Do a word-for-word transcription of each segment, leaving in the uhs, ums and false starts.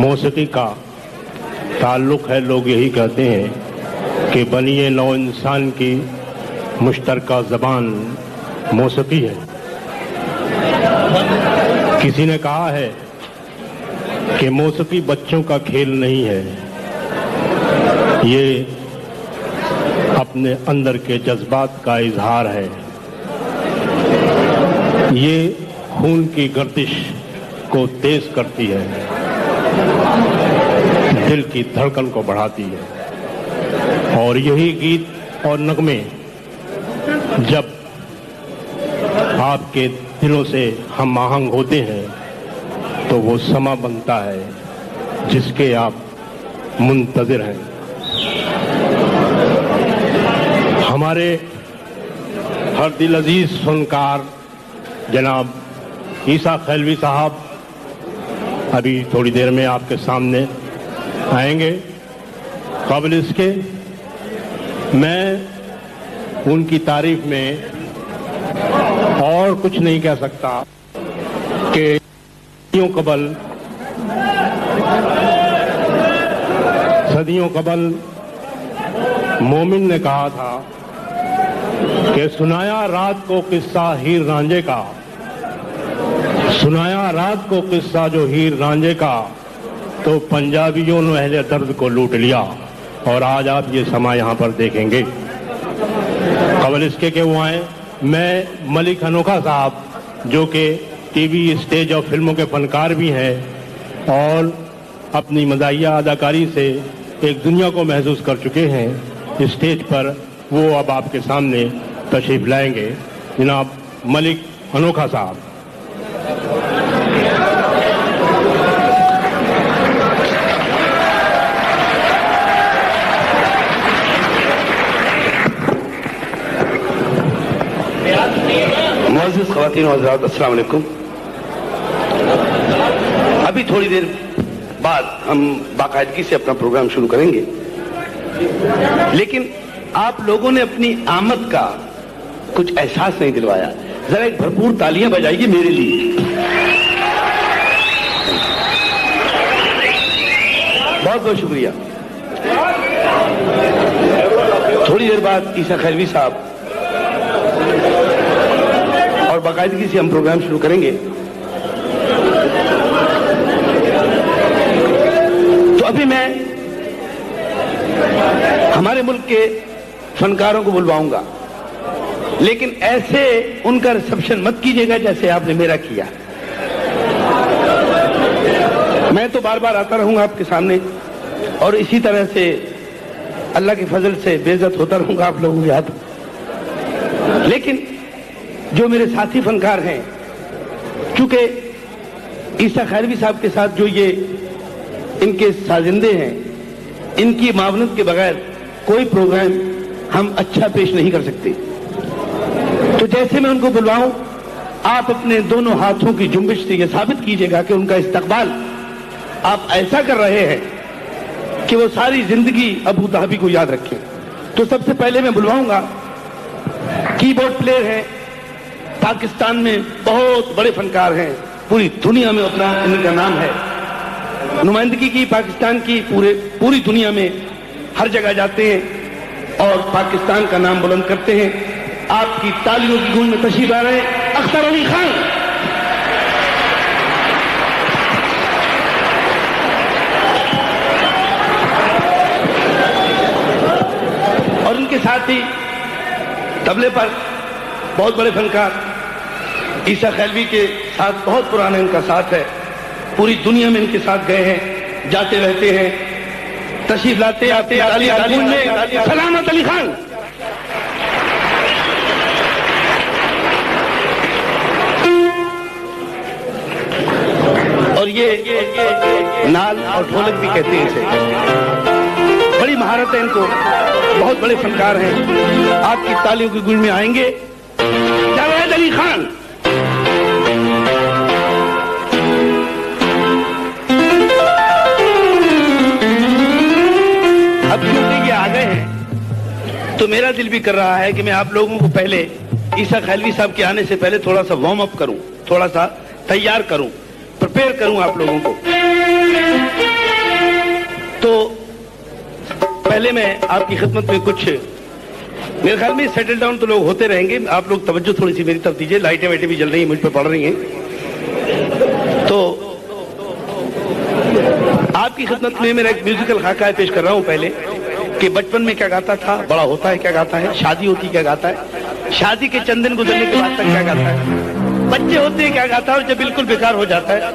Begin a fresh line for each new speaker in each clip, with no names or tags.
मौसीकी का ताल्लुक़ है। लोग यही कहते हैं कि बनिए नौ इंसान की मुश्तरका ज़बान मौसीकी है। किसी ने कहा है कि मौसीकी बच्चों का खेल नहीं है, ये अपने अंदर के जज्बात का इजहार है। ये खून की गर्दिश को तेज करती है, दिल की धड़कन को बढ़ाती है। और यही गीत और नगमे जब आपके दिलों से हम आहंग होते हैं तो वो समा बनता है जिसके आप मुंतज़िर हैं। हमारे हर दिल अजीज फनकार जनाब ईसा खैलवी साहब अभी थोड़ी देर में आपके सामने आएंगे। क़ाबिल इसके मैं उनकी तारीफ में और कुछ नहीं कह सकता कि सदियों कबल सदियों कबल मोमिन ने कहा था कि सुनाया रात को किस्सा हीर रांझे का, सुनाया रात को किस्सा जो हीर रांझे का, तो पंजाबियों ने अहले दर्द को लूट लिया। और आज आप ये समा यहाँ पर देखेंगे। क़बल इसके के वो आए, मैं मलिक अनोखा साहब जो कि टीवी स्टेज और फिल्मों के फनकार भी हैं और अपनी मज़ाहिया अदाकारी से एक दुनिया को महसूस कर चुके हैं स्टेज पर, वो अब आपके सामने तशरीफ लाएंगे। जनाब मलिक अनोखा साहब।
मुअज़्ज़िज़ ख़वातीन व हज़रात, अस्सलाम वालेकुम। अभी थोड़ी देर बाद हम बाकायदगी से अपना प्रोग्राम शुरू करेंगे, लेकिन आप लोगों ने अपनी आमद का कुछ एहसास नहीं दिलवाया। जरा एक भरपूर तालियां बजाइए मेरे लिए। बहुत बहुत शुक्रिया। थोड़ी देर बाद ईसा खैलवी साहब और बाकायदगी से हम प्रोग्राम शुरू करेंगे। तो अभी मैं हमारे मुल्क के फनकारों को बुलवाऊंगा, लेकिन ऐसे उनका रिसेप्शन मत कीजिएगा जैसे आपने मेरा किया। मैं तो बार बार आता रहूंगा आपके सामने और इसी तरह से अल्लाह के फजल से बेइज्जत होता रहूंगा आप लोगों के हाथ। लेकिन जो मेरे साथी फनकार हैं, चूंकि ईसा खैलवी साहब के साथ जो ये इनके साजिंदे हैं, इनकी मावनत के बगैर कोई प्रोग्राम हम अच्छा पेश नहीं कर सकते। तो जैसे मैं उनको बुलवाऊं, आप अपने दोनों हाथों की जुम्बिश से यह साबित कीजिएगा कि उनका इस्तकबाल आप ऐसा कर रहे हैं कि वो सारी जिंदगी अबू धाबी को याद रखें। तो सबसे पहले मैं बुलवाऊंगा, कीबोर्ड प्लेयर हैं, पाकिस्तान में बहुत बड़े फनकार हैं, पूरी दुनिया में अपना इनका नाम है, नुमाइंदगी की पाकिस्तान की पूरे पूरी दुनिया में हर जगह जाते हैं और पाकिस्तान का नाम बुलंद करते हैं। आपकी तालियों की गूंज में तशरीफ आ रहे हैं अख्तर अली खान। और उनके साथ ही तबले पर बहुत बड़े फनकार ईसा खैलवी के साथ बहुत पुराना इनका साथ है, पूरी दुनिया में इनके साथ गए हैं, जाते रहते हैं, तशरीफ लाते आते आते सलामत अली खान। और ये, ये, ये नाल और ढोलक भी कहते हैं इसे, बड़ी महारत है इनको, बहुत बड़े फनकार हैं। आपकी तालियों की गूंज में आएंगे जावेद अली खान। अब क्योंकि ये आ गए हैं तो मेरा दिल भी कर रहा है कि मैं आप लोगों को पहले ईसा खैलवी साहब के आने से पहले थोड़ा सा वार्म अप करूं, थोड़ा सा तैयार करूं, प्रिपेयर करूं आप लोगों को। तो पहले मैं आपकी खिदमत में कुछ, मेरे ख्याल में सेटल डाउन तो लोग होते रहेंगे, आप लोग तवज्जो थोड़ी सी मेरी तरफ दीजिए, लाइटें वाइटें भी जल रही हैं, मुझ पर पड़ रही हैं। तो आपकी खिदमत में मेरा एक म्यूजिकल खाका पेश कर रहा हूं पहले, कि बचपन में क्या गाता था, बड़ा होता है क्या गाता है, शादी होती क्या गाता है, शादी के चंद दिन गुजरने के बाद तक क्या गाता है, बच्चे होते हैं क्या गाता है, और जब बिल्कुल बेकार हो जाता है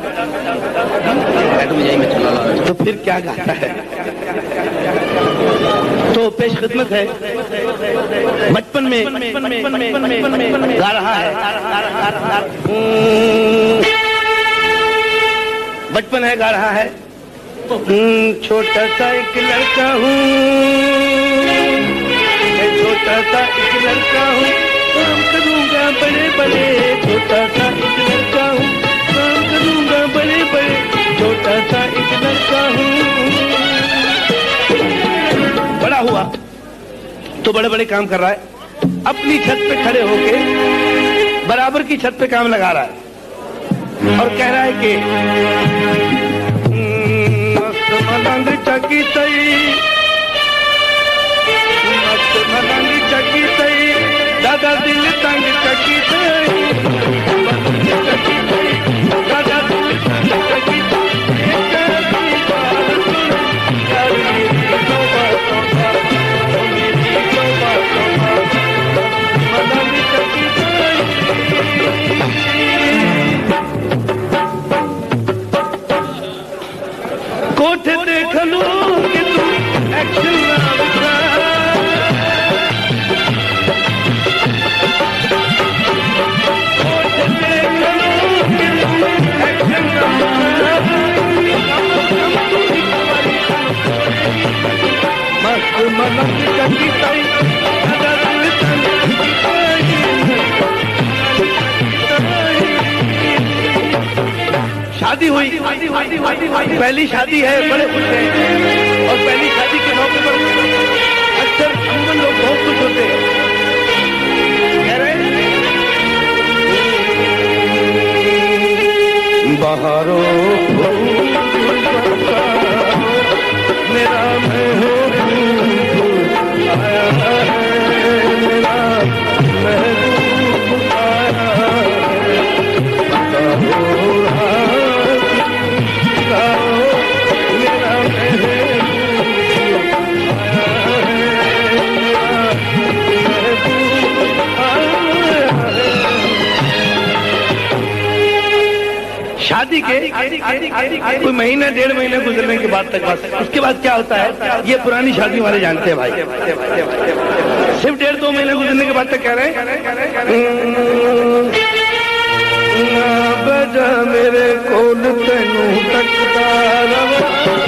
तो फिर क्या गाता है। तो पेश खिदमत है, बचपन में गा रहा है, बचपन है गा रहा है, छोटा सा एक लड़का हूँ, मैं छोटा सा एक लड़का हूँ, काम करूँगा बड़े बड़े, छोटा सा एक लड़का हूँ, काम करूँगा बड़े बड़े, छोटा सा एक लड़का हूँ। बड़ा हुआ तो बड़े बड़े काम कर रहा है, अपनी छत पे खड़े होके बराबर की छत पे काम लगा रहा है और कह रहा है कि मलंग चकी तई, मस्त मलंग चकी तई, दादा दिल तंग चकी तई, चकी तई, दादा दिल तंग चकी कोठे देख लो कि तू एक्शन ना दिखा, कोठे देख लो कि तू एक्शन ना दिखा, मस्त मलंग चकी तई, शादी हुई, पहली शादी है, बड़े खुश हैं, और पहली शादी के मौके पर अक्सर अमूमन लोग बहुत खुश होते हैं, कह रहे बहारो मेरा मैं हो आया है, मेरा महबूब आया शादी के कोई महीना डेढ़ महीने गुजरने के बाद तक, बस उसके बाद क्या होता है ये पुरानी शादी वाले जानते हैं भाई, सिर्फ डेढ़ दो महीने गुजरने के बाद तक कह रहे हैं बजा मेरे कोल तेनू तकदा रवा,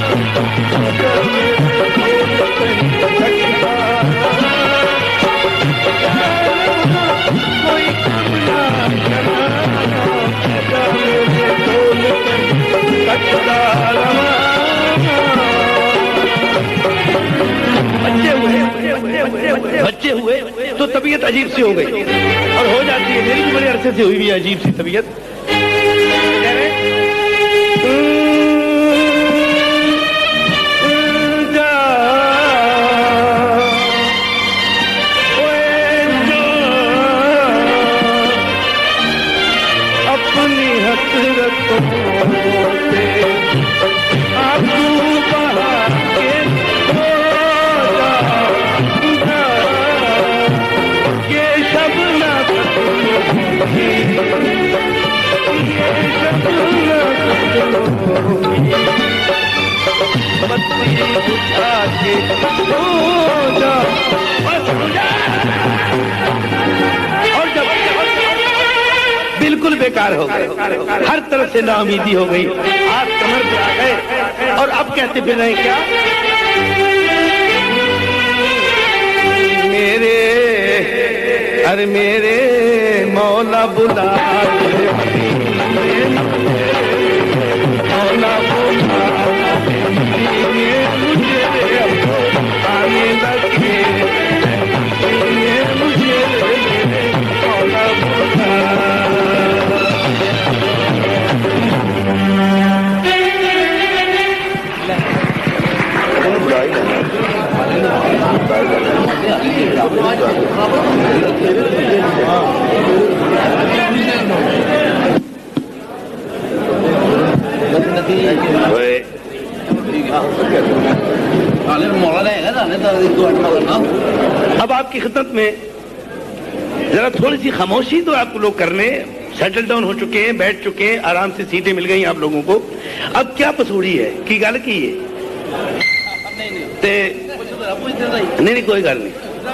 कोई बच्चे हुए बच्चे हुए तो तबीयत अजीब सी हो गई और हो जाती है, मेरी भी बड़े अरसे से हुई भी अजीब सी तबीयत। अपनी हसरतों से आंसू बहा के ये शब ना ये शब ना बत्ती बुझा के सो जा और जब बिल्कुल बेकार हो गए, हर तरफ से नाउमीदी हो गई, आप कमर पे आ गए और अब कहते फिर रहे क्या मेरे, अरे मेरे मौला बुला, मौला बुला मुझे आने लगे, मुझे मौला बुला। खिदमत में जरा थोड़ी सी खामोशी तो आप लोग करने, सेटल डाउन हो चुके हैं, बैठ चुके हैं, आराम से सीटें मिल गई आप लोगों को। अब क्या पसूड़ी है की गल की है? नहीं नहीं कोई गल नहीं।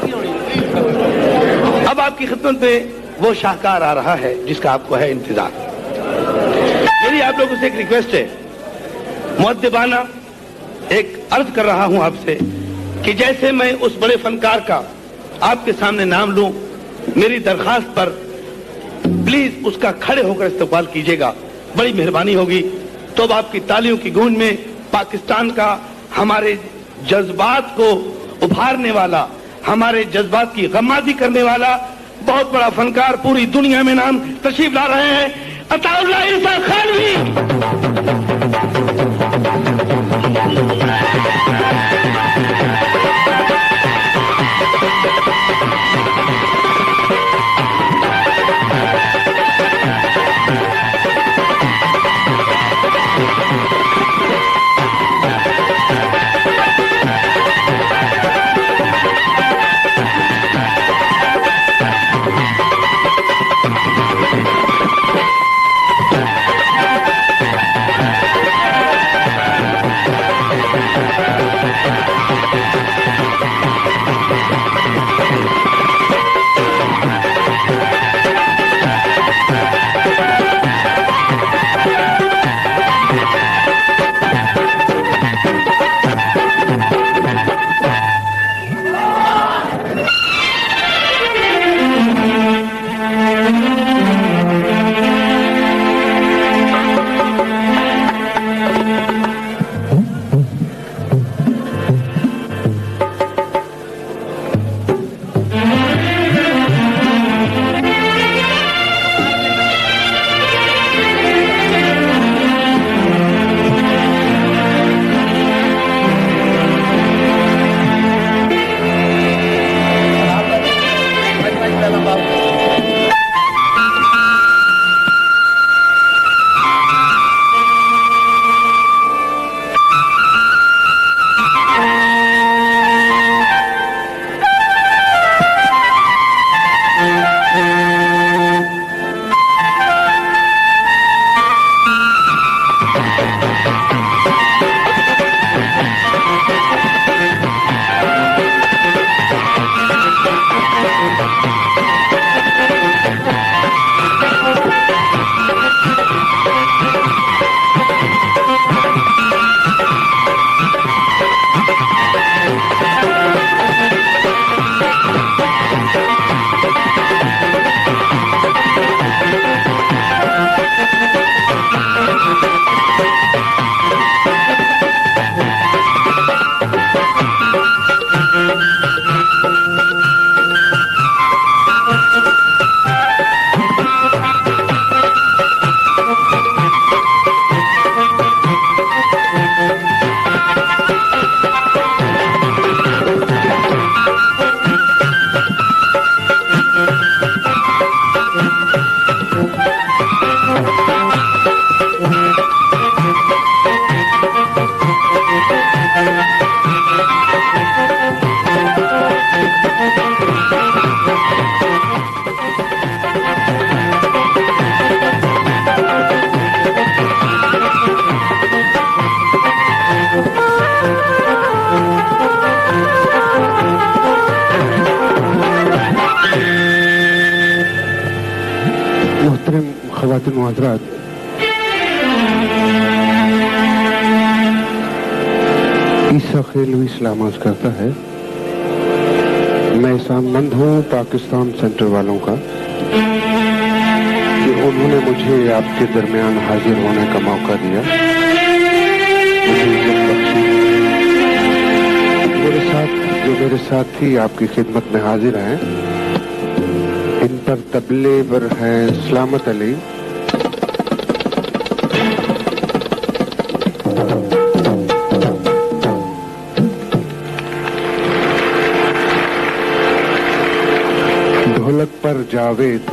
अब आपकी खिदमत में वो शाहकार आ रहा है जिसका आपको है इंतजार। मेरी आप लोगों से एक रिक्वेस्ट है, मुअद्दिबाना एक अर्ज कर रहा हूं आपसे कि जैसे मैं उस बड़े फनकार का आपके सामने नाम लूं, मेरी दरखास्त पर प्लीज उसका खड़े होकर इस्तकबाल कीजिएगा, बड़ी मेहरबानी होगी। तो अब आपकी तालियों की गूंज में पाकिस्तान का, हमारे जज्बात को उभारने वाला, हमारे जज्बात की गम्मादी करने वाला बहुत बड़ा फनकार पूरी दुनिया में नाम तशरीफ ला रहे हैं, अताउल्लाह इरफान खानवी।
ख़वातीन व हज़रात, ईसा खेलवी सलाम अर्ज़ करता है। मैं एहसानमंद हूँ पाकिस्तान सेंटर वालों का कि उन्होंने मुझे आपके दरमियान हाजिर होने का मौका दिया, मुझे इज़्ज़त बख्शी। मेरे साथ जो मेरे साथी आपकी खिदमत में हाजिर हैं, इन पर तबले पर हैं सलामत अली, ढोलक पर जावेद,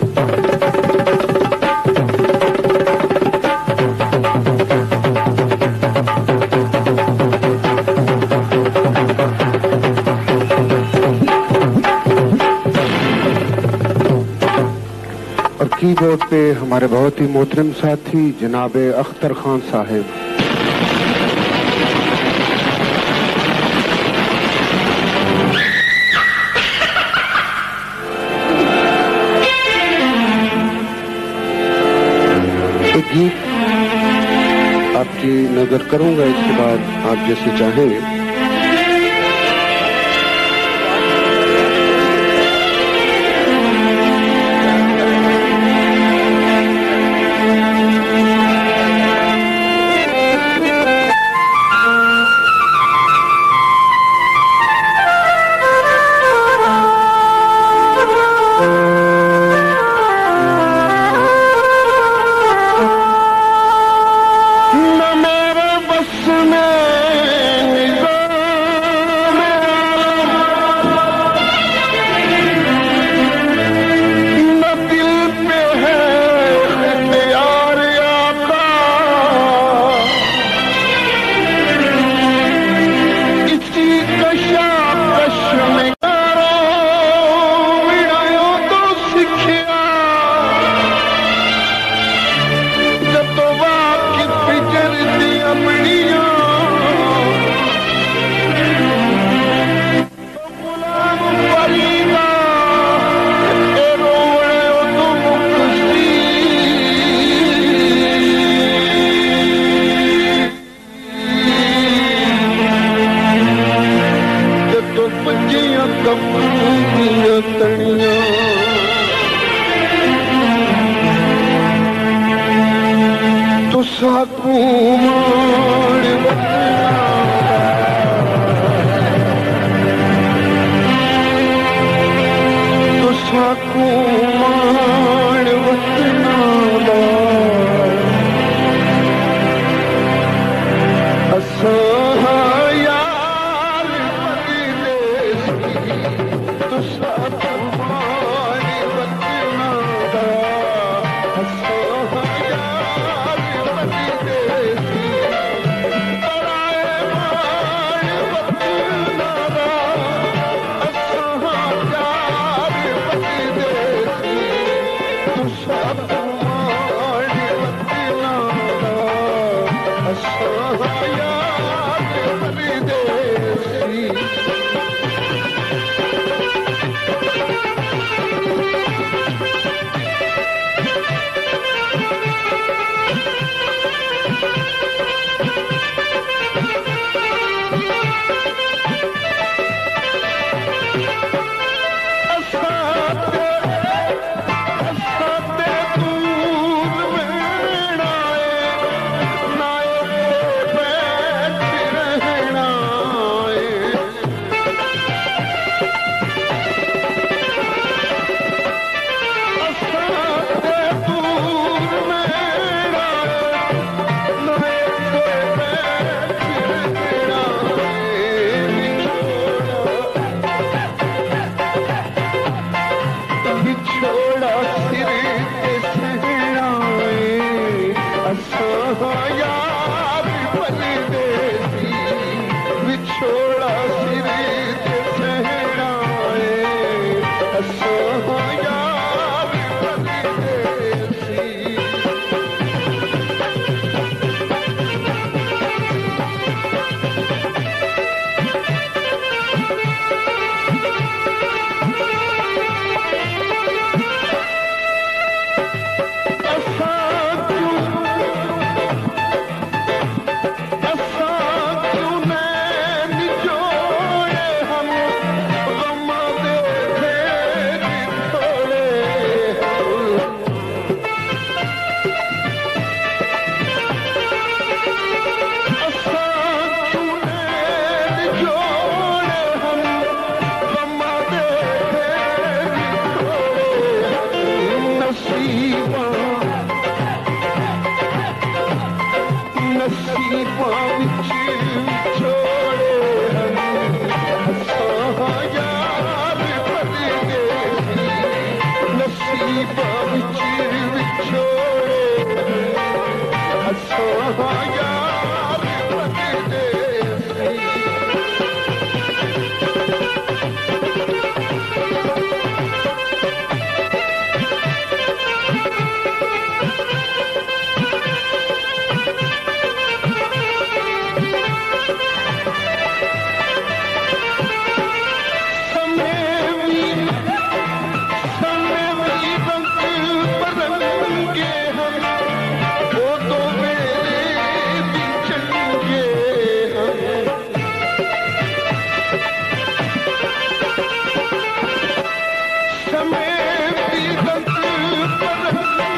कीबोर्ड पे हमारे बहुत ही मोहतरम साथी जनाब अख्तर खान साहिब। एक गीत आपकी नजर करूंगा, इसके बाद आप जैसे चाहेंगे।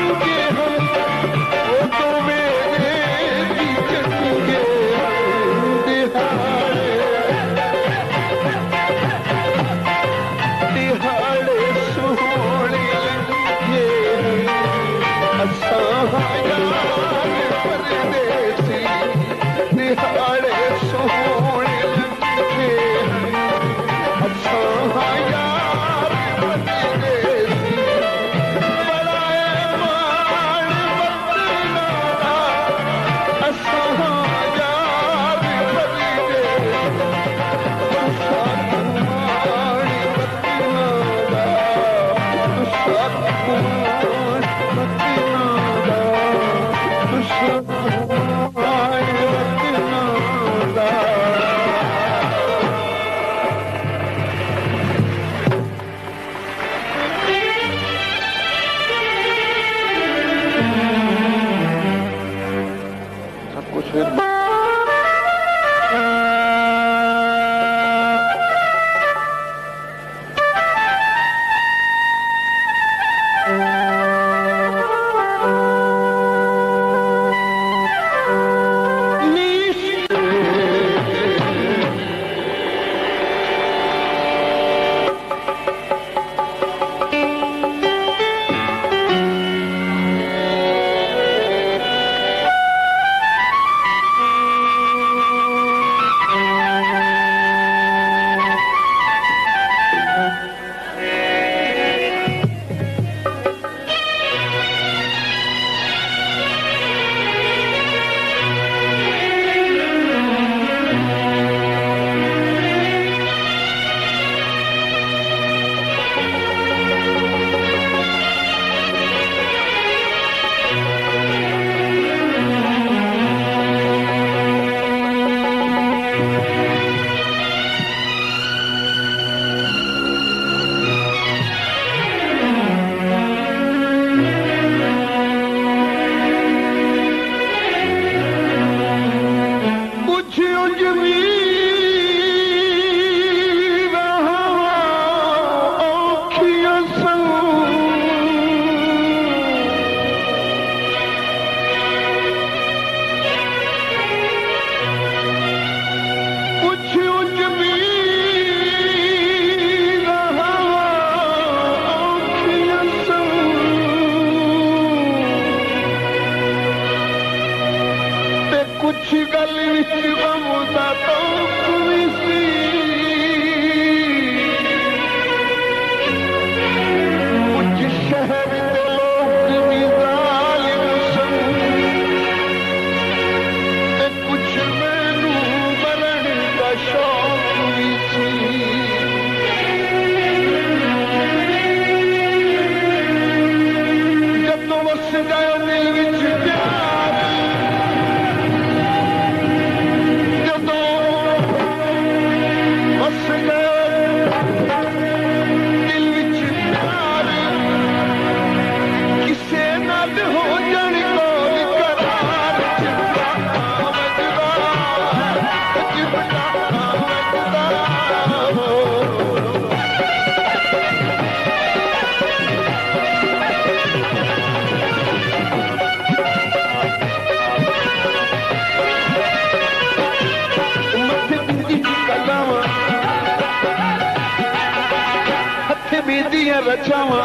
रचावा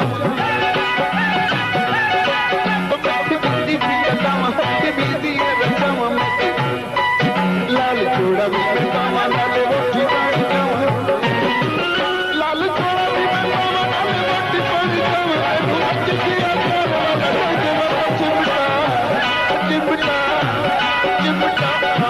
लाल चूड़ा भी लाल रोटी लाल चूड़ा भी चिमटा चिमटा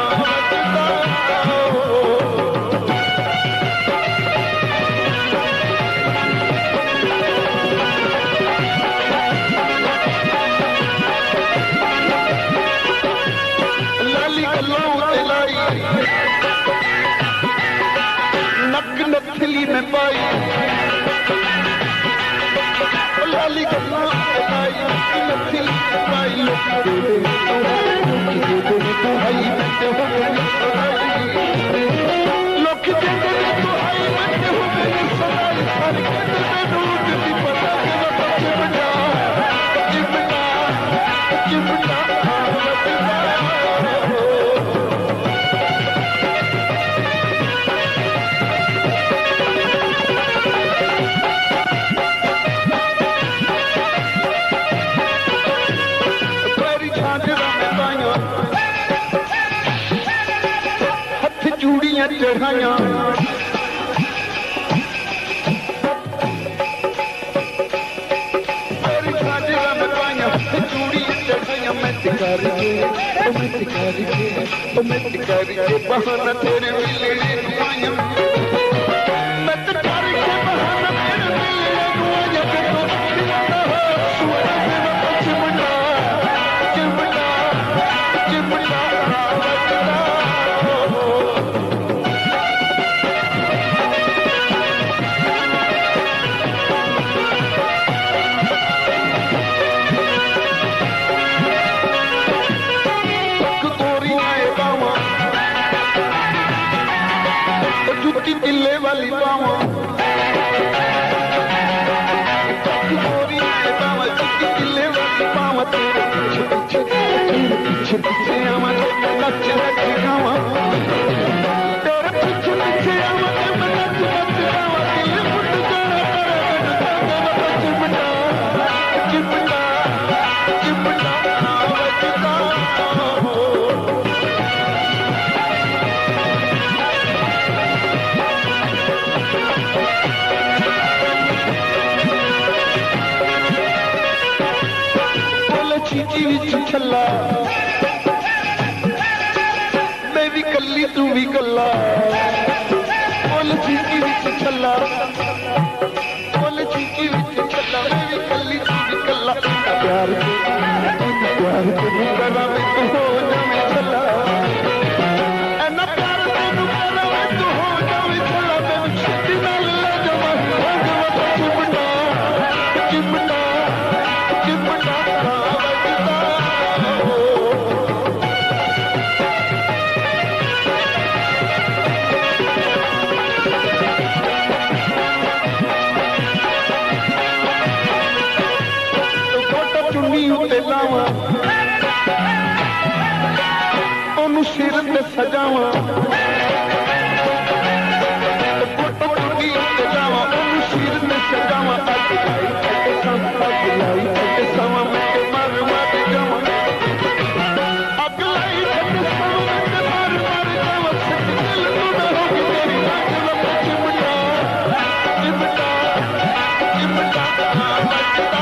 नक नथली में पाई लाली गल्ला पाई नथली में पाई लोग दे तो भाई बनते हो लोग दे तो भाई बनते हो सवाल हर के में रूट दी पता के चिमटा चिमटा चढ़ाया बहाना तेरे मिलने नुआया मैं तो करके बहाना तेरे मिलने नुआया के तो चिमटा चिमटा चिमटा किले वाली बावा किले वाली बावा तेरे पीछे पीछे पीछे आवा नच नच गावा तेरे पीछे पीछे आवा मैं नच नच गावा दिल फुट जाना चिमटा चिमटा चिमटा बजता चीची विच छल्ला मैं भी कल्ली तू भी कल्ला बोल चीची विच छल्ला बोल चीची विच छल्ला मैं भी कल्ली तू भी कल्ला प्यार प्यार तेनू करा मैं तू हो जावे छल्ला एना प्यार तेनू करा मैं तू हो जावे छल्ला मैं छुट्टी नाल ले जावा हो जावा चिमटा चिमटा चिमटा ओनू सिर ते सजावा फोटो टुकी ते जावा ओनू सिर ते सजावा अज लाई अज सम अज लाई अज सम मैं मर मर जावा अग लाई अज सम मैं मर मर जावा सच दिल तू ना होगी तेरी नाच लप चिमटा चिमटा चिमटा बजता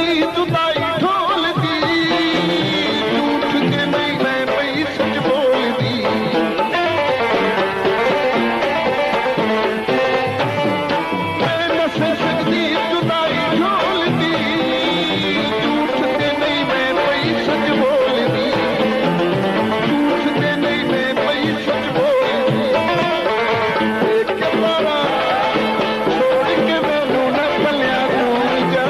सकती जुदाई ढोल दी, झूठ के नहीं मैं पई सच बोल दी। मैं नस सकती जुदाई ढोल दी, झूठ के नहीं मैं पई सच बोल दी, झूठ के नहीं मैं पई सच बोल दी। एक बारा छोड़ के मैनू न भलिया दूर जा,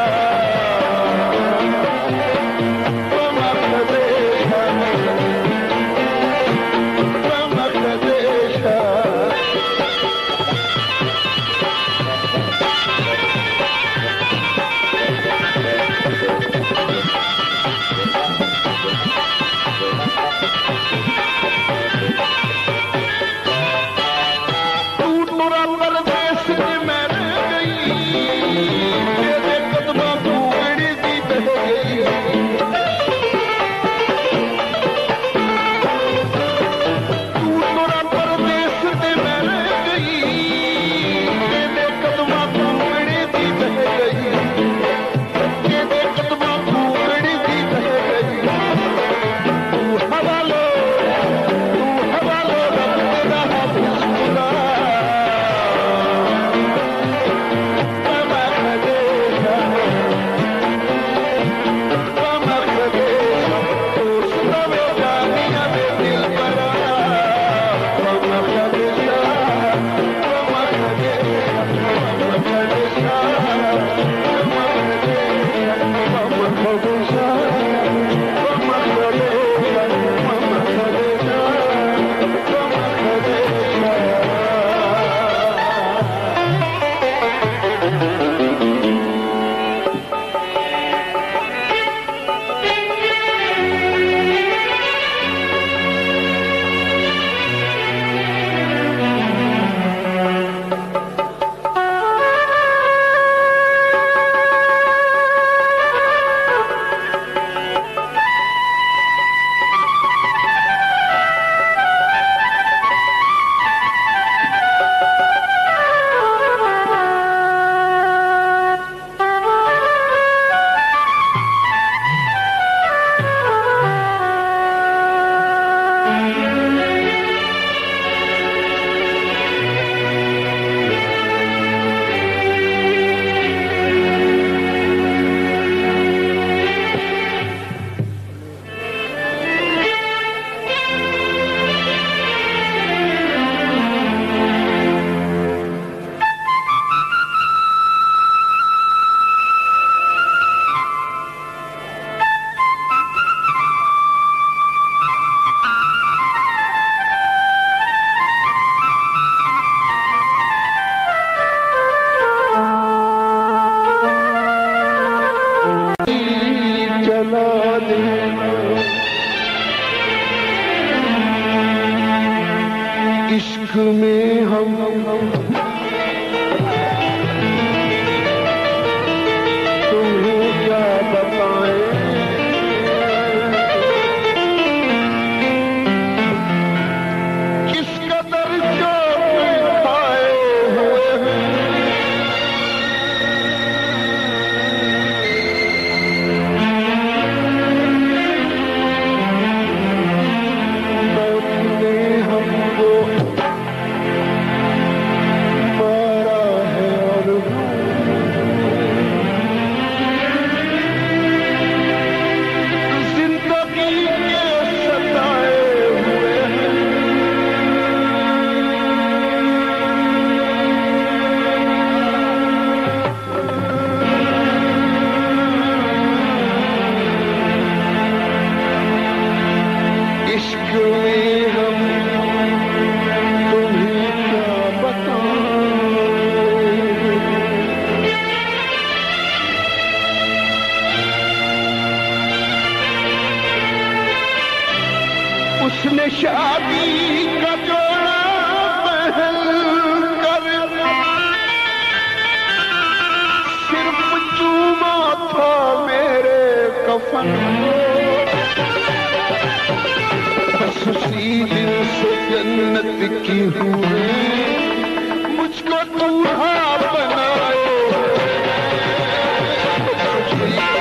इश्क में हम तुम्हें क्या बताएं, किस कदर चोट खाए हुए हैं। मौत ने हमको मारा है और जिंदगी के सताए हुए हैं। इश्क में हम तुम्हें क्या बताएं, उसने शादी का जोड़ा पहन कर सिर्फ चूमा था मेरे कफन को। बस उसी दिन से जन्नत की हूरें मुझको दूल्हा बनाए।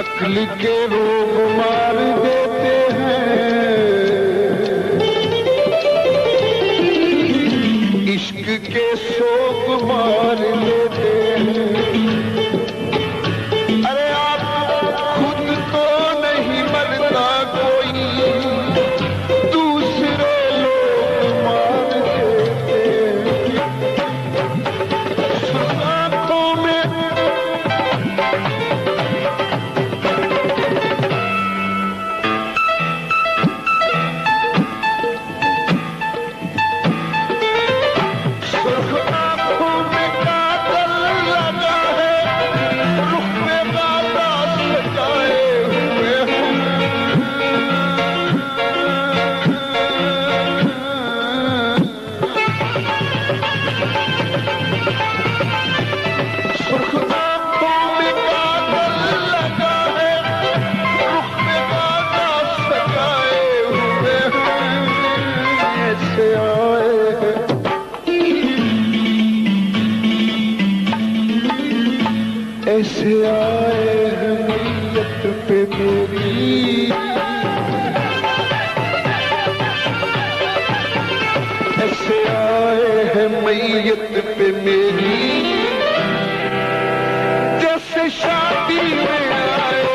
अक्ल के रोग मार देते हैं, इश्क के शोक मार देते हैं। अरे आप खुद तो नहीं मरता कोई, दूसरे लोग मार देते हैं। सुल्तानों में ऐसे आए हैं मैयत पे मेरी, ऐसे आए हैं मैयत पे मेरी, जैसे शादी में आए,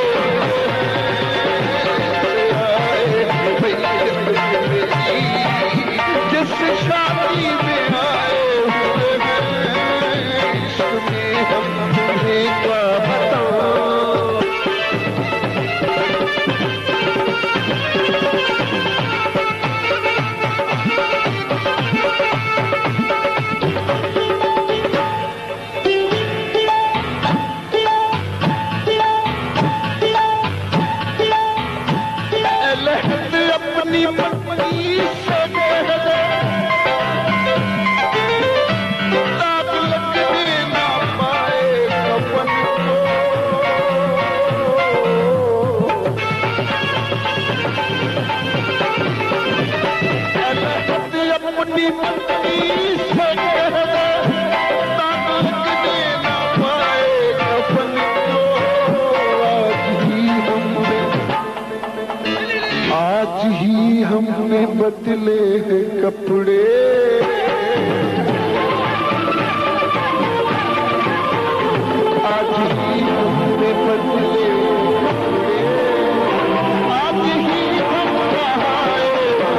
आए मैयत पे मेरी, जैसे शादी में आए इसमें हम तुम्हें क्या बताओ। लहद अपनी पत्नी से कह दे, दाग लगने ना पाए कफन को। लहद अपनी पत्नी से कह दे, दाग लगने ना पाए कफन को। आज ही हमने बदले हैं कपड़े, आज ही हमने बदले कपड़े, आज ही हम नहाए,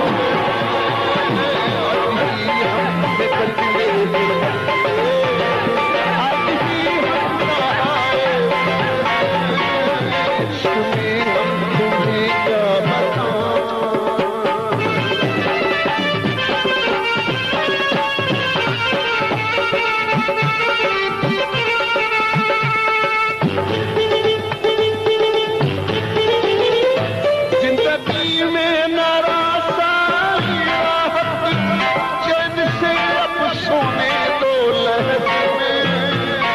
आज ही हमने बदले कपड़े, आज ही हम नहाए, इसमें हम तुम्हें क्या बताएं। जिंदगी में नाराज़ा राहत, चैन से अब सोने दो लहर में।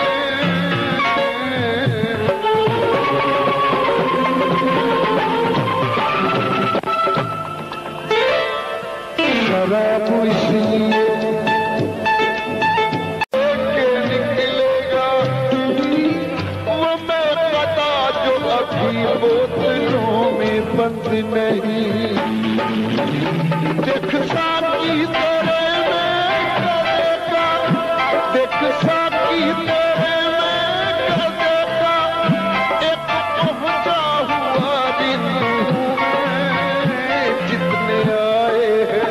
शराब इसलिए के निकलेगा, वो मैं पता जो अभी बोतलों में बंद नहीं। देख साकी तेरे में करेगा, देख साकी तेरे में करेगा, एक पहुंचा हुआ दिन जितने आए हैं,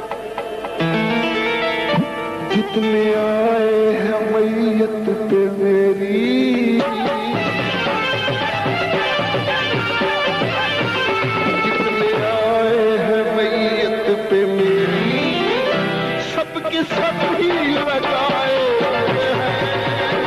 जितने आए हैं मैयत पे मेरी, जितने आए हैं मैयत पे मेरी, सबके सब ही लगाए हैं।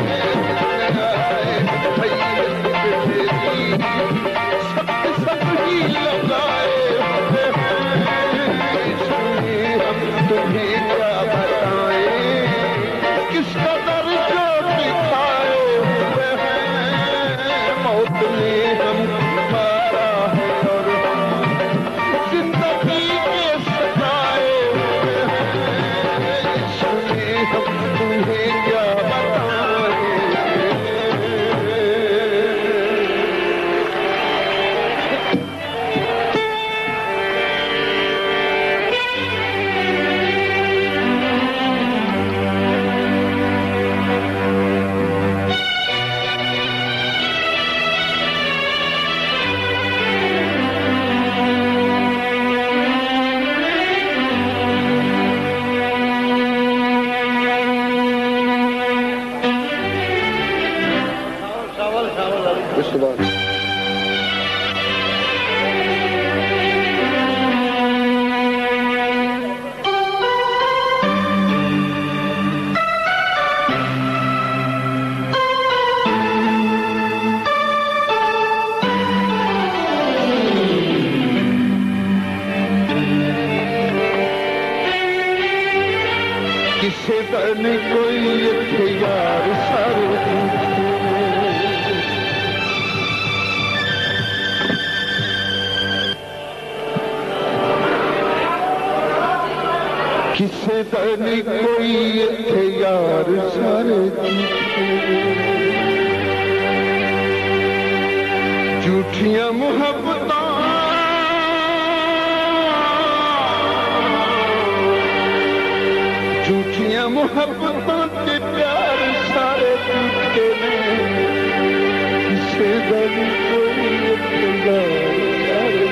नहीं कोई इत्थे यार सारे किसे दा नहीं कोई इत्थे यार सारे झूठियां मुहब्बतां झूठियां मुहब्बतां ते प्यार सारे टूटे ने किसे दा नहीं कोई इत्थे यार सारे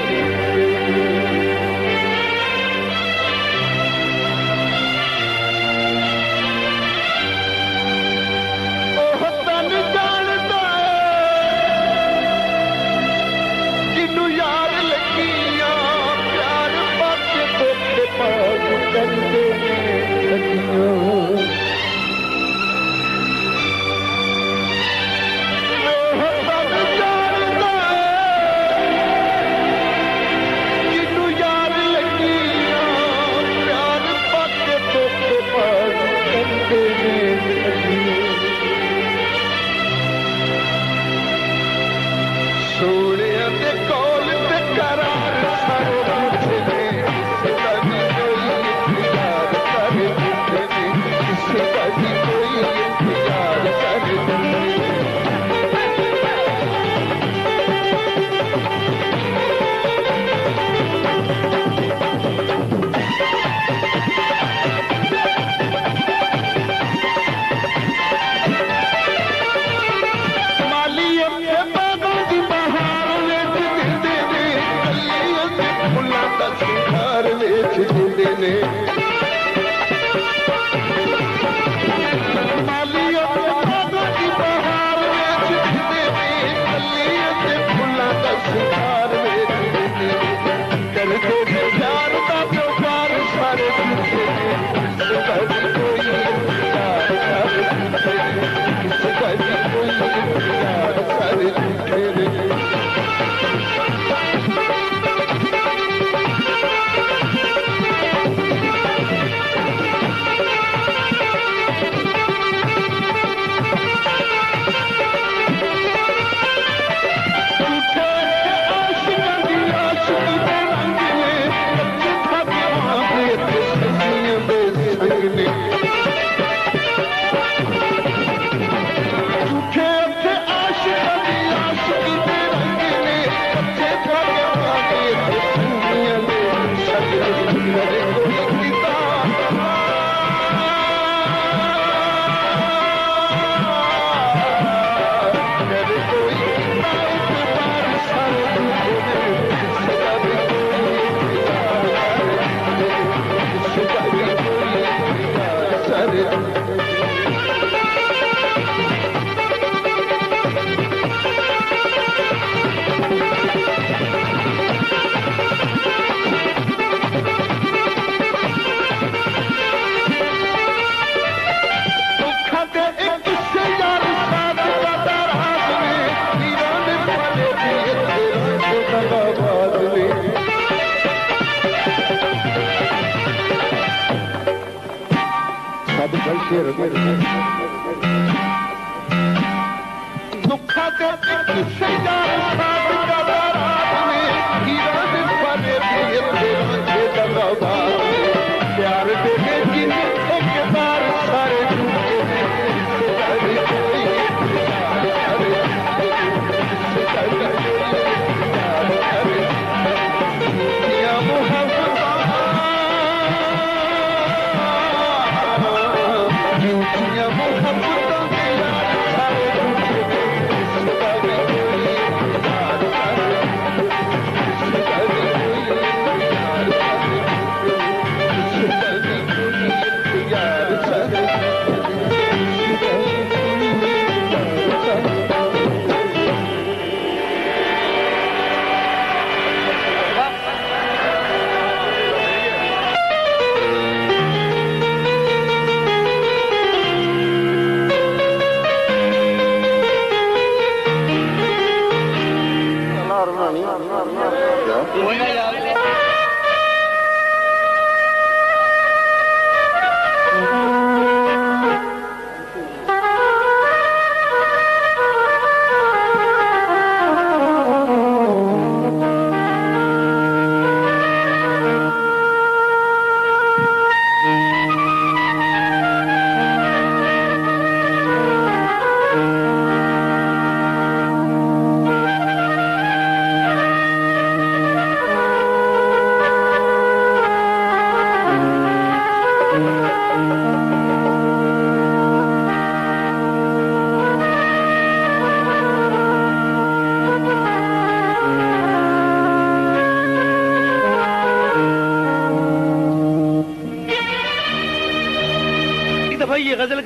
दुखा के किसे यार साथ का रात में हीरा ने फले दिए थे दगाबाज प्यार देने की एक बार सारे झूठे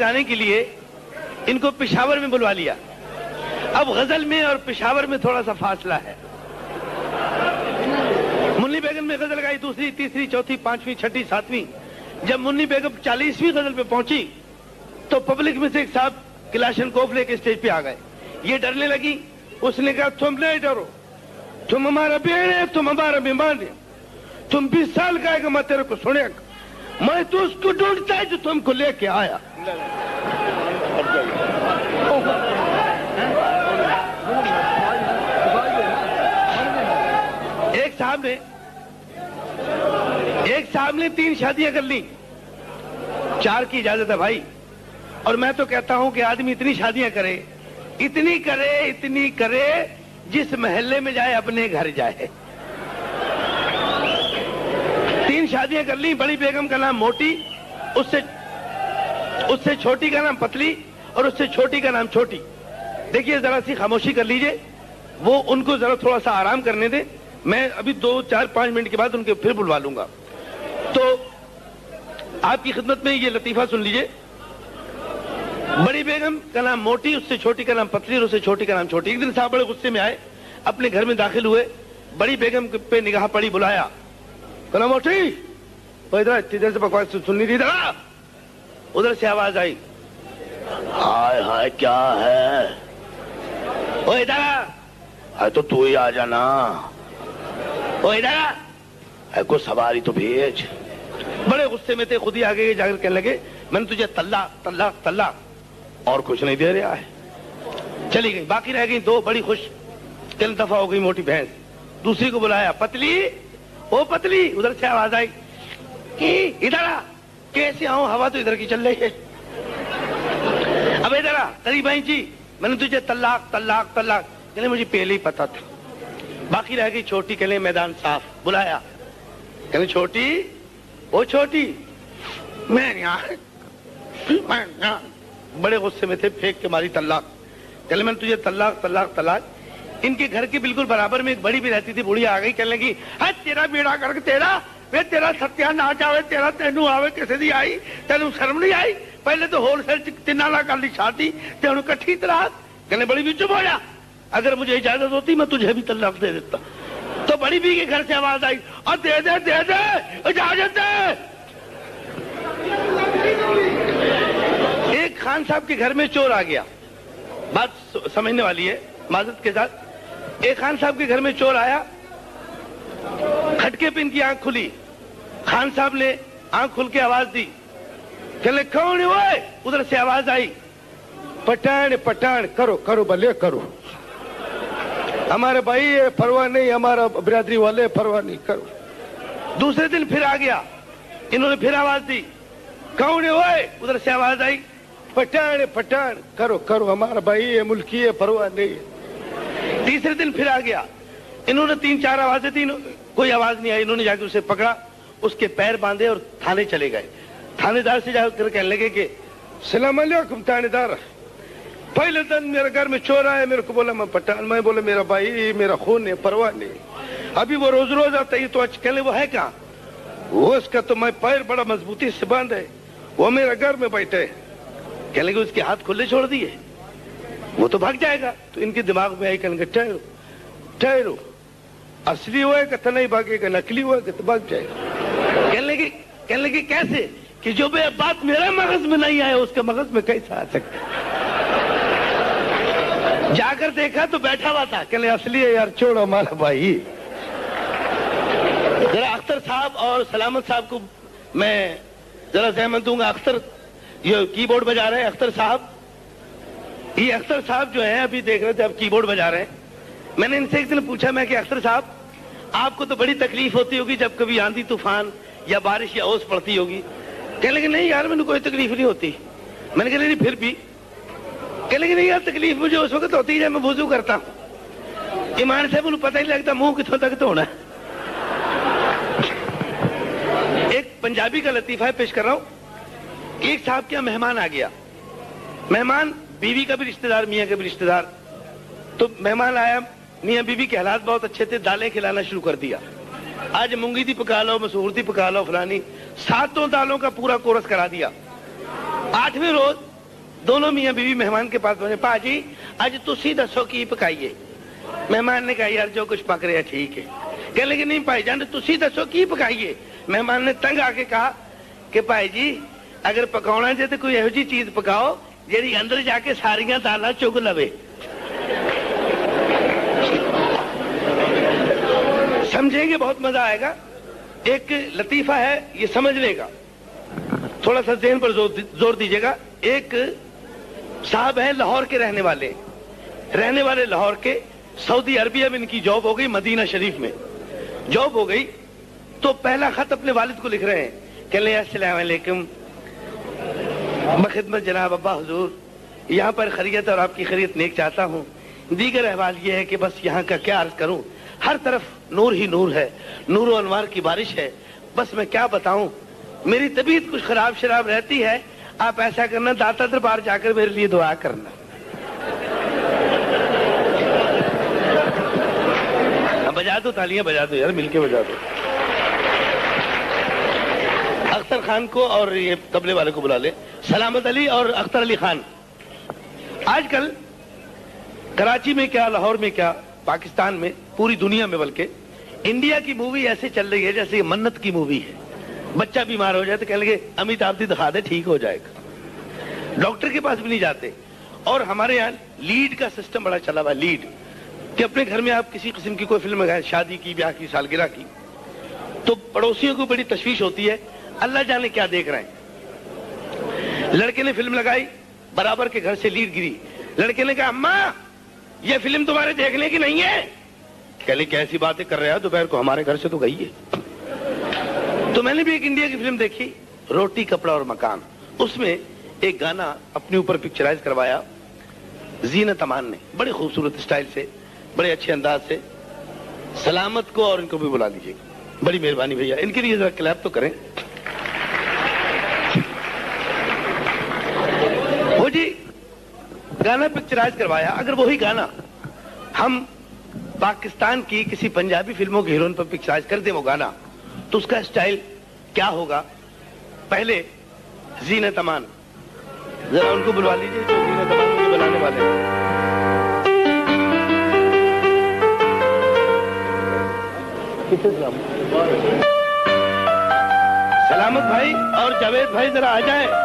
बताने के लिए इनको पेशावर में बुलवा लिया। अब गजल में और पेशावर में थोड़ा सा फासला है। मुन्नी बेगम ने गजल गाई दूसरी, तीसरी, चौथी, पांचवी, छठी, सातवीं। जब मुन्नी बेगम चालीसवीं गजल पे पहुंची तो पब्लिक में से एक साहब किलाशनकोफ लेके स्टेज पे आ गए। ये डरने लगी। उसने कहा तुम नहीं डरो, तुम हमारा बेन है, तुम हमारा मेहमान है, तुम बीस साल का है, मैं तेरे को सुनेगा, मैं तो उसको ढूंढता है जो तुमको लेके आया। एक साहब ने एक साहब ने तीन शादियां कर ली, चार की इजाजत है भाई। और मैं तो कहता हूं कि आदमी इतनी शादियां करे, इतनी करे, इतनी करे, जिस महल्ले में जाए अपने घर जाए। तीन शादियां कर ली। बड़ी बेगम का नाम मोटी, उससे उससे छोटी का नाम पतली, और उससे छोटी का नाम छोटी। देखिए जरा सी खामोशी कर लीजिए, वो उनको जरा थोड़ा सा आराम करने दे। मैं अभी दो चार पांच मिनट के बाद उनके फिर बुलवा लूंगा। तो आपकी खिदमत में ये लतीफा सुन लीजिए। बड़ी बेगम का नाम मोटी, उससे छोटी का नाम पतली, और उससे छोटी का नाम छोटी। एक दिन साहब बड़े गुस्से में आए, अपने घर में दाखिल हुए। बड़ी बेगम पे निगाह पड़ी, बुलाया, कहना मोटी इधर, इतनी देर से बकवास सुन नहीं रही था। उधर से आवाज आई, हाय हाय क्या है, ओ इधर आ, तो तू ही आ जाना, ओ इधर आ, को सवारी तो भेज। बड़े गुस्से में थे, खुद ही आगे जाकर कहने लगे, मैंने तुझे तल्लाक तल्लाक तल्लाक, और कुछ नहीं दे रहा है। चली गई। बाकी रह गई दो, बड़ी खुश। तीन दफा हो गई मोटी भैंस। दूसरी को बुलाया, पतली, ओ पतली। उधर से आवाज आई, इधर आ। कैसे आऊं, हवा तो इधर की चल रही है। अब इधर आ। करीब आई जी, मैंने तुझे तल्लाक तल्लाक तल्लाक, कहने मुझे पहले ही पता था। बाकी रह गई छोटी, कहने मैदान साफ। बुलाया, कहने छोटी, ओ छोटी, मैं यहाँ मैं यहाँ। बड़े गुस्से में थे, फेंक के मारी तल्लाक। कहने मैंने तुझे तल्लाक तल्लाक तल्लाक। इनके घर के बिल्कुल बराबर में एक बड़ी भी रहती थी, बुढ़िया आ गई, कहने लगी, है तेरा बेड़ा करके तेरा वे तेरा सत्या ना जावे, तेरा तेनू आवे किसे दी आई, तेनू शर्म नहीं आई। पहले तो होलसेल तिना ला कर ली शादी, तेनू कट्ठी तरह। कहने बड़ी भी चुप हो जा, अगर मुझे इजाजत होती मैं तुझे भी तल्लाक दे देता। तो बड़ी भी के घर से आवाज आई, और दे दे दे दे इजाजत दे। एक खान साहब के घर में चोर आ गया। बात समझने वाली है माजरत के साथ। एक खान साहब के घर में चोर आया, खटके पे इनकी आंख खुली। खान साहब ने आंख खुल के आवाज दी, कहने कौन है वो? उधर से आवाज आई, पठान पठान करो करो भले करो, हमारे भाई है परवाह नहीं, हमारा बिरादरी वाले परवाह नहीं, करो। दूसरे दिन फिर आ गया, इन्होंने फिर आवाज दी, कौन है वो? उधर से आवाज आई, पठान पठान करो करो, हमारा भाई है, मुल्की है, परवाह नहीं है। तीसरे दिन फिर आ गया, इन्होंने तीन चार आवाजें दी, कोई आवाज नहीं आई। इन्होंने जाकर उसे पकड़ा, उसके पैर बांधे और थाने चले गए। थानेदार से जाकर कहने लगे कि सलाम अलैकुम थानेदार, पहले दिन मेरे घर में चोर आया, मेरे को बोला मैं पठान, मैं बोला मेरा भाई मेरा खून है, परवाह नहीं। अभी वो रोज रोज आता है, तो आज कहले वो है कहाँ? वो उसका तो मैं पैर बड़ा मजबूती से बांध है, वो मेरा घर में बैठे। कहने लगे उसके हाथ खुले छोड़ दिए, वो तो भाग जाएगा। तो इनके दिमाग में आई, कहने ठहरो ठहरो, असली होएगा तो नहीं भागेगा, नकली होएगा तो भाग जाएगा। कहने लगे कहने लगे कैसे? कि जो भी बात मेरे मगज में नहीं आया उसके मगज में कैसे आ सकता? जाकर देखा तो बैठा हुआ था, कहने असली है यार, छोड़ो हमारा भाई। जरा अख्तर साहब और सलामत साहब को मैं जरा जहमत दूंगा। अख्तर ये कीबोर्ड बजा रहे हैं, अख्तर साहब, ये अख्तर साहब जो है अभी देख रहे थे, अब कीबोर्ड बजा रहे हैं। मैंने इनसे एक दिन पूछा, मैं कि अख्तर साहब आपको तो बड़ी तकलीफ होती होगी जब कभी आंधी तूफान या बारिश या ओस पड़ती होगी। कहने लगे नहीं यार, मैंने कोई तकलीफ नहीं होती। मैंने कहा नहीं फिर भी? कहने लगे नहीं यार, तकलीफ मुझे उस वक्त होती है जब मैं वुजू करता हूँ। ईमान साहब उन्हें पता ही लगता मुंह कितों तक तो होना। एक पंजाबी का लतीफा पेश कर रहा हूं। एक साहब क्या मेहमान आ गया, मेहमान बीवी का भी रिश्तेदार, मियाँ का भी रिश्तेदार। तो मेहमान आया, मियाँ बीवी के हालात बहुत अच्छे थे, दालें खिलाना शुरू कर दिया। आज मूंगी दी पका लो, मसूर दी पका लो, फलानी, सातों दालों का पूरा कोरस करा दिया। आठवें रोज दोनों मियाँ बीवी मेहमान के पास पहुंचे, पाजी आज तुसी दसो की पकाइए। मेहमान ने कहा यार जो कुछ पक रहा ठीक है। कह लगे नहीं भाईजान तुसी दसो की पकाइए। मेहमान ने तंग आके कहा कि भाई जी अगर पकाना जे तो कोई एहो जी चीज पकाओ जेडी अंदर जाके सारियां दालां चुग लवे। समझेंगे बहुत मजा आएगा। एक लतीफा है ये समझ लेगा, थोड़ा सा ज़हन पर जोर, जोर दीजिएगा। एक साहब है लाहौर के रहने वाले रहने वाले लाहौर के, सऊदी अरबिया में इनकी जॉब हो गई, मदीना शरीफ में जॉब हो गई। तो पहला खत अपने वालिद को लिख रहे हैं, कह रहे अस्सलाम वालेकुम, बखिदमत जनाब अब्बा हुजूर, यहाँ पर खैरियत और आपकी खैरियत नेक चाहता हूँ। दीगर अहवाल ये है कि बस यहाँ का क्या अर्ज करूँ, हर तरफ नूर ही नूर है, नूर और अनवार की बारिश है। बस मैं क्या बताऊं, मेरी तबीयत कुछ खराब शराब रहती है। आप ऐसा करना दाता दरबार जाकर मेरे लिए दुआ करना। बजा दो तालियां, बजा दो यार, मिलके बजा दो। अख्तर खान को और ये तबले वाले को बुला ले, सलामत अली और अख्तर अली खान। आजकल कराची में क्या, लाहौर में क्या, पाकिस्तान में, पूरी दुनिया में, बल्कि इंडिया की मूवी ऐसे चल रही है जैसे मन्नत की मूवी है। बच्चा बीमार हो जाए तो कह लगे अमिताभ दी दिखा दे ठीक हो जाएगा। डॉक्टर के पास भी नहीं जाते। और हमारे यहाँ लीड का सिस्टम बड़ा चला हुआ है, लीड कि अपने घर में आप किसी किस्म की कोई फिल्म लगाए, शादी की, ब्याह की, सालगिरह की, तो पड़ोसियों को बड़ी तशवीश होती है, अल्लाह जाने क्या देख रहे हैं। लड़के ने फिल्म लगाई, बराबर के घर से लीड गिरी। लड़के ने कहा अम्मा ये फिल्म तुम्हारे देखने की नहीं है। कहले कैसी बातें कर रहे हो, दोपहर को हमारे घर से तो गई है। तो मैंने भी एक इंडिया की फिल्म देखी, रोटी कपड़ा और मकान। उसमें एक गाना अपने ऊपर पिक्चराइज करवाया जीनत अमान ने, बड़े खूबसूरत स्टाइल से, बड़े अच्छे अंदाज से। सलामत को और इनको भी बुला लीजिए, बड़ी मेहरबानी भैया, इनके लिए जरा क्लैप तो करें। वो जी गाना पिक्चराइज करवाया। अगर वही गाना हम पाकिस्तान की किसी पंजाबी फिल्मों के हीरोइन पर पिक्चराइज कर दे वो गाना, तो उसका स्टाइल क्या होगा। पहले जीनत अमान, जरा उनको बुलवा लीजिए जो जीनत अमान मुझे बनाने वाले हैं। सलामत भाई और जावेद भाई जरा आ जाए।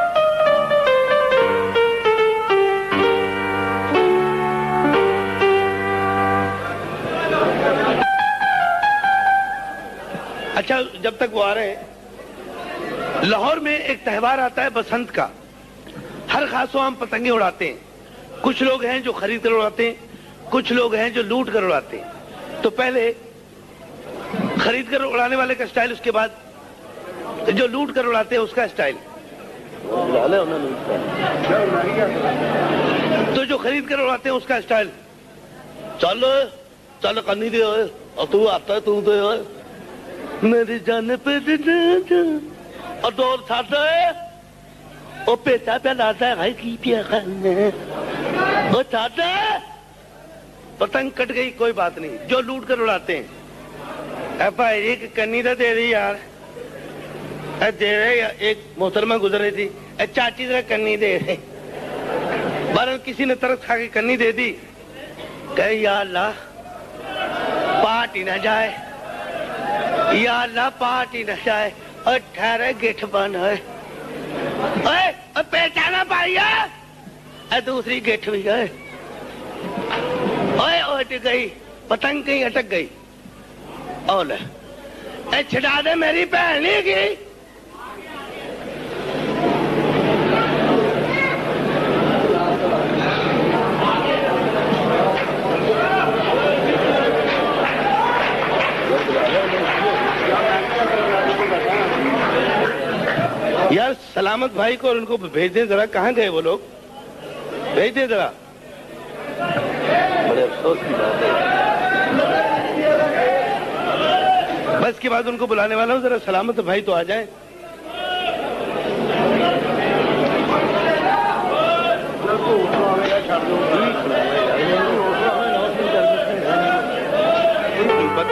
अच्छा, जब तक वो आ रहे हैं, लाहौर में एक त्योहार आता है बसंत का। हर खासों हम पतंगे उड़ाते हैं। कुछ लोग हैं जो खरीद कर उड़ाते हैं, कुछ लोग हैं जो लूट कर उड़ाते हैं। तो पहले खरीद कर उड़ाने वाले का स्टाइल, उसके बाद जो लूट कर उड़ाते हैं उसका स्टाइल। तो जो खरीद कर उड़ाते हैं उसका स्टाइल, चलो चलो करनी दे और तू आता है तू तो मेरी जान पे और दौर छाता है और पैसा पे लाता है भाई की पिया खाने और छाता है। पतंग कट गई कोई बात नहीं, जो लूट कर उड़ाते हैं भाई एक कन्नी तो दे रही यार, दे रहे। एक मोहतरमा गुजर रही थी, चाची जरा कन्नी दे रहे। बार किसी ने तरस खा के कन्नी दे दी, कहे या अल्लाह पार्टी ना जाए, या अल्लाह पार्टी न जाए। और ठहरे गिठ बन है, पहचाना पाई है, दूसरी गिठ भी है। ओए उठ गई पतंग, कहीं अटक गई। और छिड़ा दे मेरी बहन की। यार सलामत भाई को और उनको भेज दें जरा। कहाँ गए वो लोग, भेज दें जरा। बड़े अफसोस की बात है। बस के बाद उनको बुलाने वाला हूँ, जरा सलामत भाई तो आ जाए।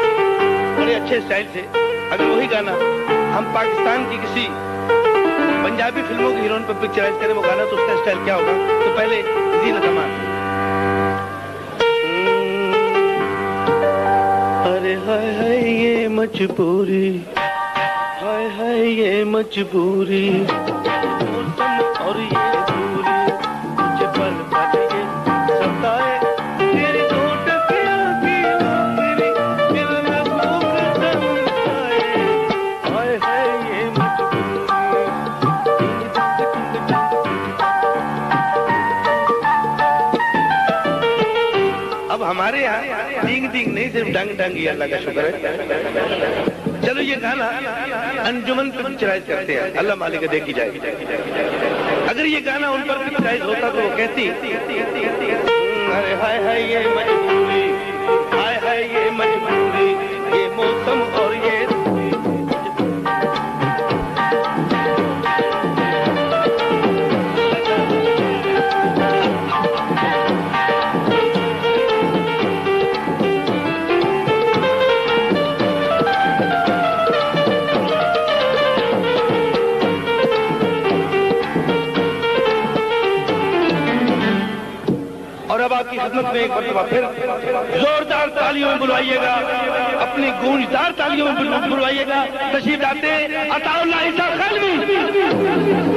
बड़े अच्छे स्टाइल से। अगर वही गाना हम पाकिस्तान की किसी पंजाबी फिल्मों की हीरोइन पर पिक्चराइज करे वो गाना, तो उसका स्टाइल क्या होगा? तो पहले जीनत अमान। अरे हाय हाय ये मजबूरी, हाय हाय ये मजबूरी, मौसम और ये दूरी, मुझे पल पल ये सताए, तेरी होठ की आँखें मेरी दिल में भूख जमाए, हाय हाय ये मजबूरी। अब हमारे यहाँ डिंग डिंग नहीं, सिर्फ डंग डंग ही अल्लाह का शुक्र है। चलो ये गाना अंजुमन पे पिक्चराइज करते हैं, अल्लाह मालिक देखी जाएगी। अगर ये गाना उन पर पिक्चराइज होता तो वो कहती, अरे हाय हाय ये मजबूरी, हाय हाय ये मजबूरी, ये मौसम और ये आपकी खिदमत में एक मरतबा फिर जोरदार तालियों में बुलवाइएगा, अपनी गूंजदार तालियों में बुलवाइएगा। तशरीफ लाते अताउल्लाह ईसा खलवी।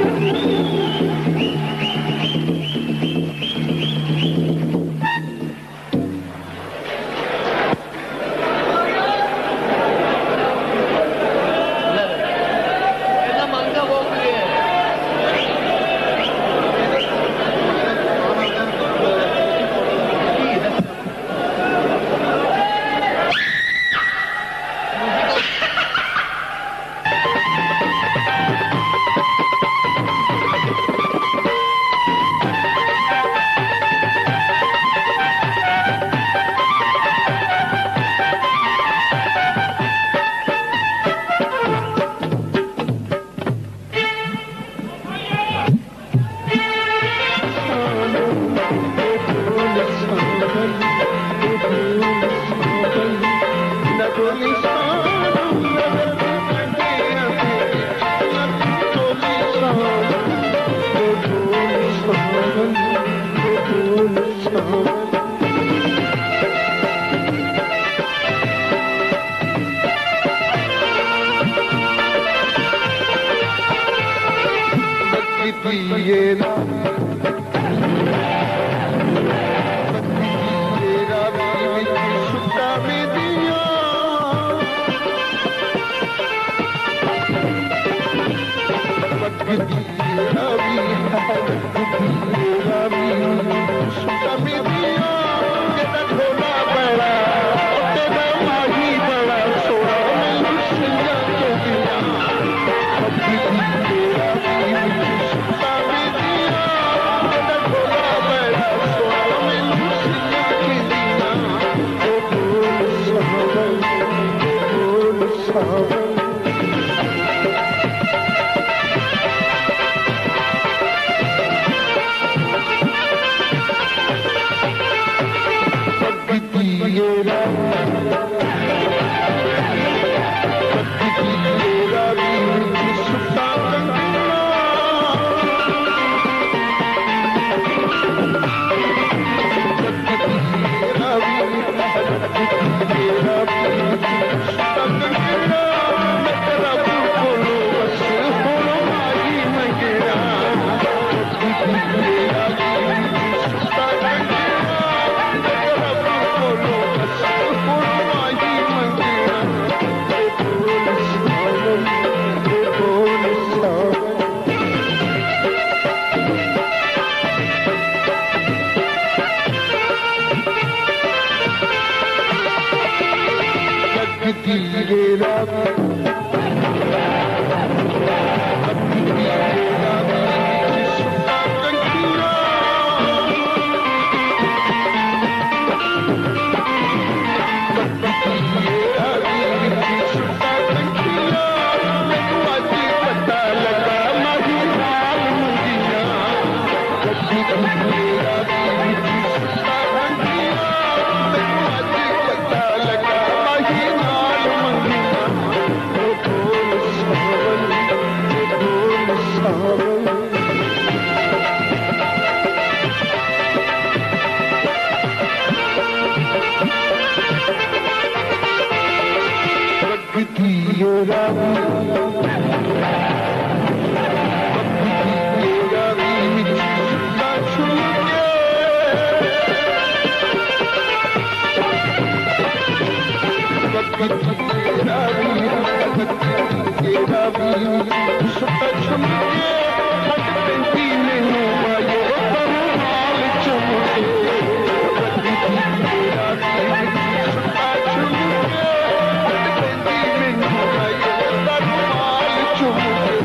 चमके हट पेंदी मैनू पाए बरमाल चमके बड़ी तेरा सुता चमके हट पेंदी मैनू पाए बरमाल चमके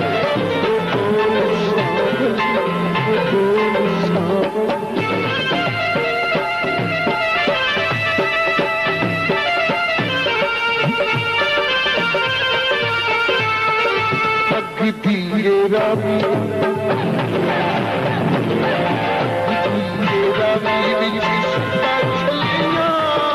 धीरे रावी धीरे रावी विच सुता चलिया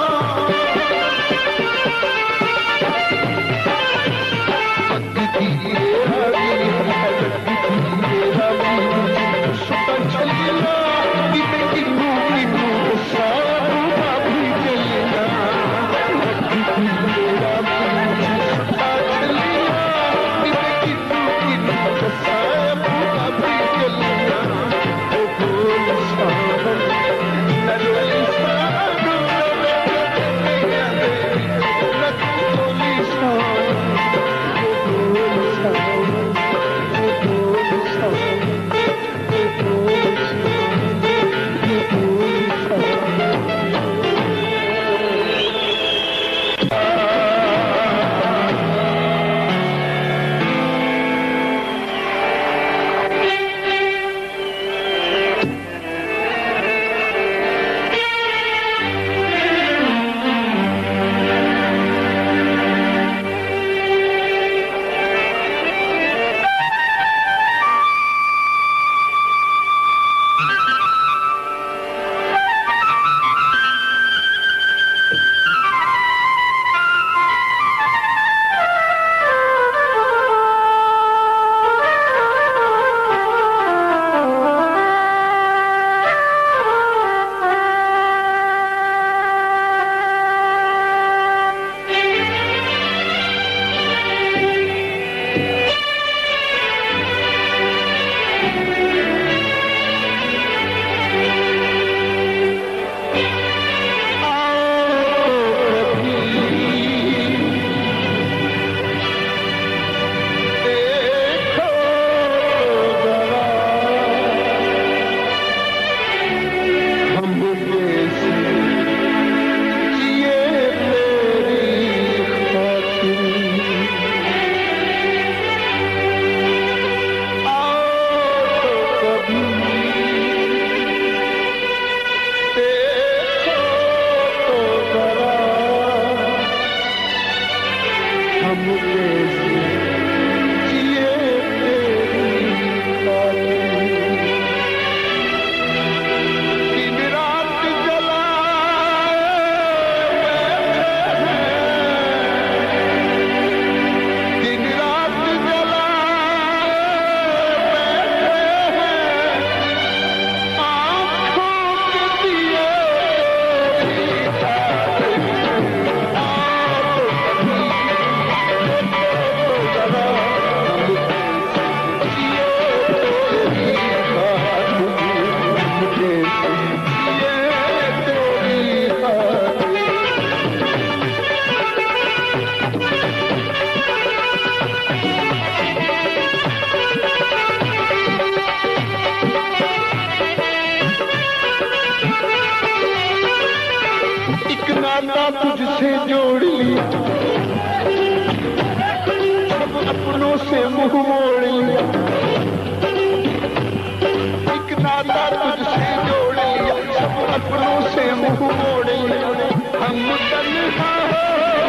धीरे रावी धीरे रावी सुता चलिया किते किन्नू किन्नू सारू बाबी चलिया धीरे रावी सुता चलिया किते किन्नू साहब बाबी चलिया ओ बोल साहब नरोली साहब नरोली साहब ओ बोल साहब ओ बोल साहब ओ बोल तुझसे जोड़ लिया सब अपनों से मुंह मोड़ लिया एक नाता तुझसे जोड़ लिया सब अपनों से मुंह मोड़ लिया हम तन्हा हो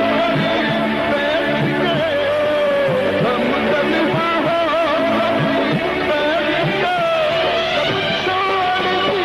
बैठ गए हम तन्हा हो बैठ गए सब छोड़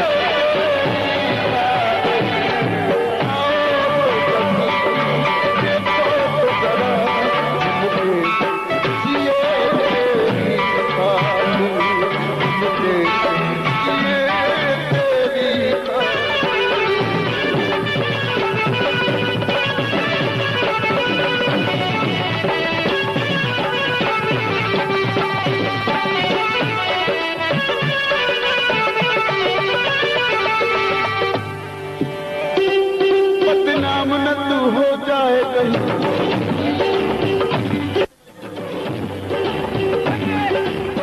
बदनाम न तू हो जाए कहीं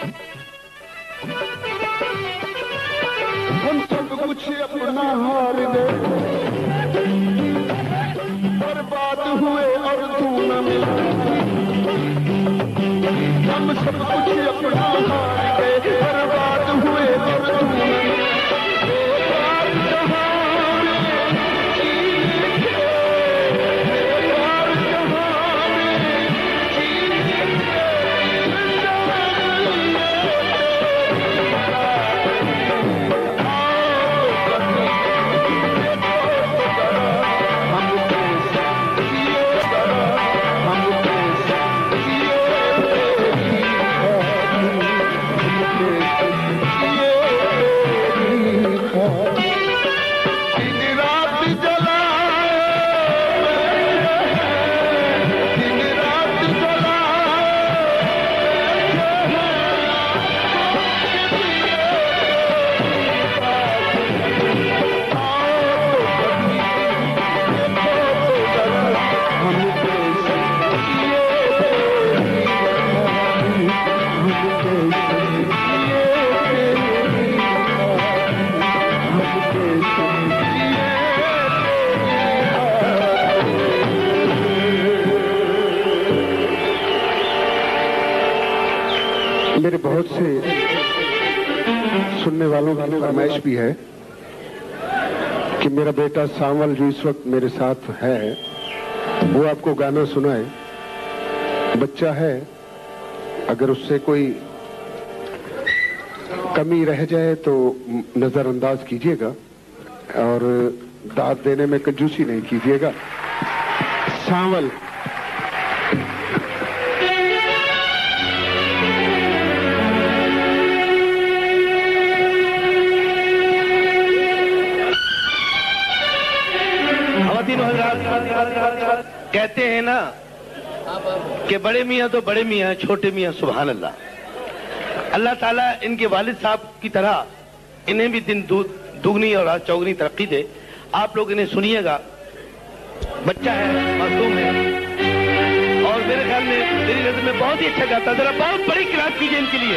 हम सब कुछ अपना हार गए, बर्बाद हुए और तू न मिला। हम सब कुछ अपना हार गए, बर्बाद हुए और तू न मिला। बेकार जहां में जीने के, बेकार जहां में जीने के,
मेरे बहुत से सुनने वालों की फरमाइश भी है कि मेरा बेटा सावल जो इस वक्त मेरे साथ है वो आपको गाना सुनाए। बच्चा है, अगर उससे कोई कमी रह जाए तो नजरअंदाज कीजिएगा और दाद देने में कंजूसी नहीं कीजिएगा। सावल
कहते हैं ना कि बड़े मियाँ तो बड़े मियाँ, छोटे मियाँ सुभान अल्लाह। अल्लाह ताला इनके वालिद साहब की तरह इन्हें भी दिन दुगनी और रात चौगनी तरक्की दे। आप लोग इन्हें सुनिएगा, बच्चा है, मासूम है और मेरे ख्याल में मेरी नजर में बहुत ही अच्छा गाता है। जरा बहुत बड़ी क्लास कीजिए इनके लिए।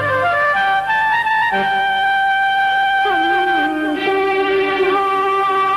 हम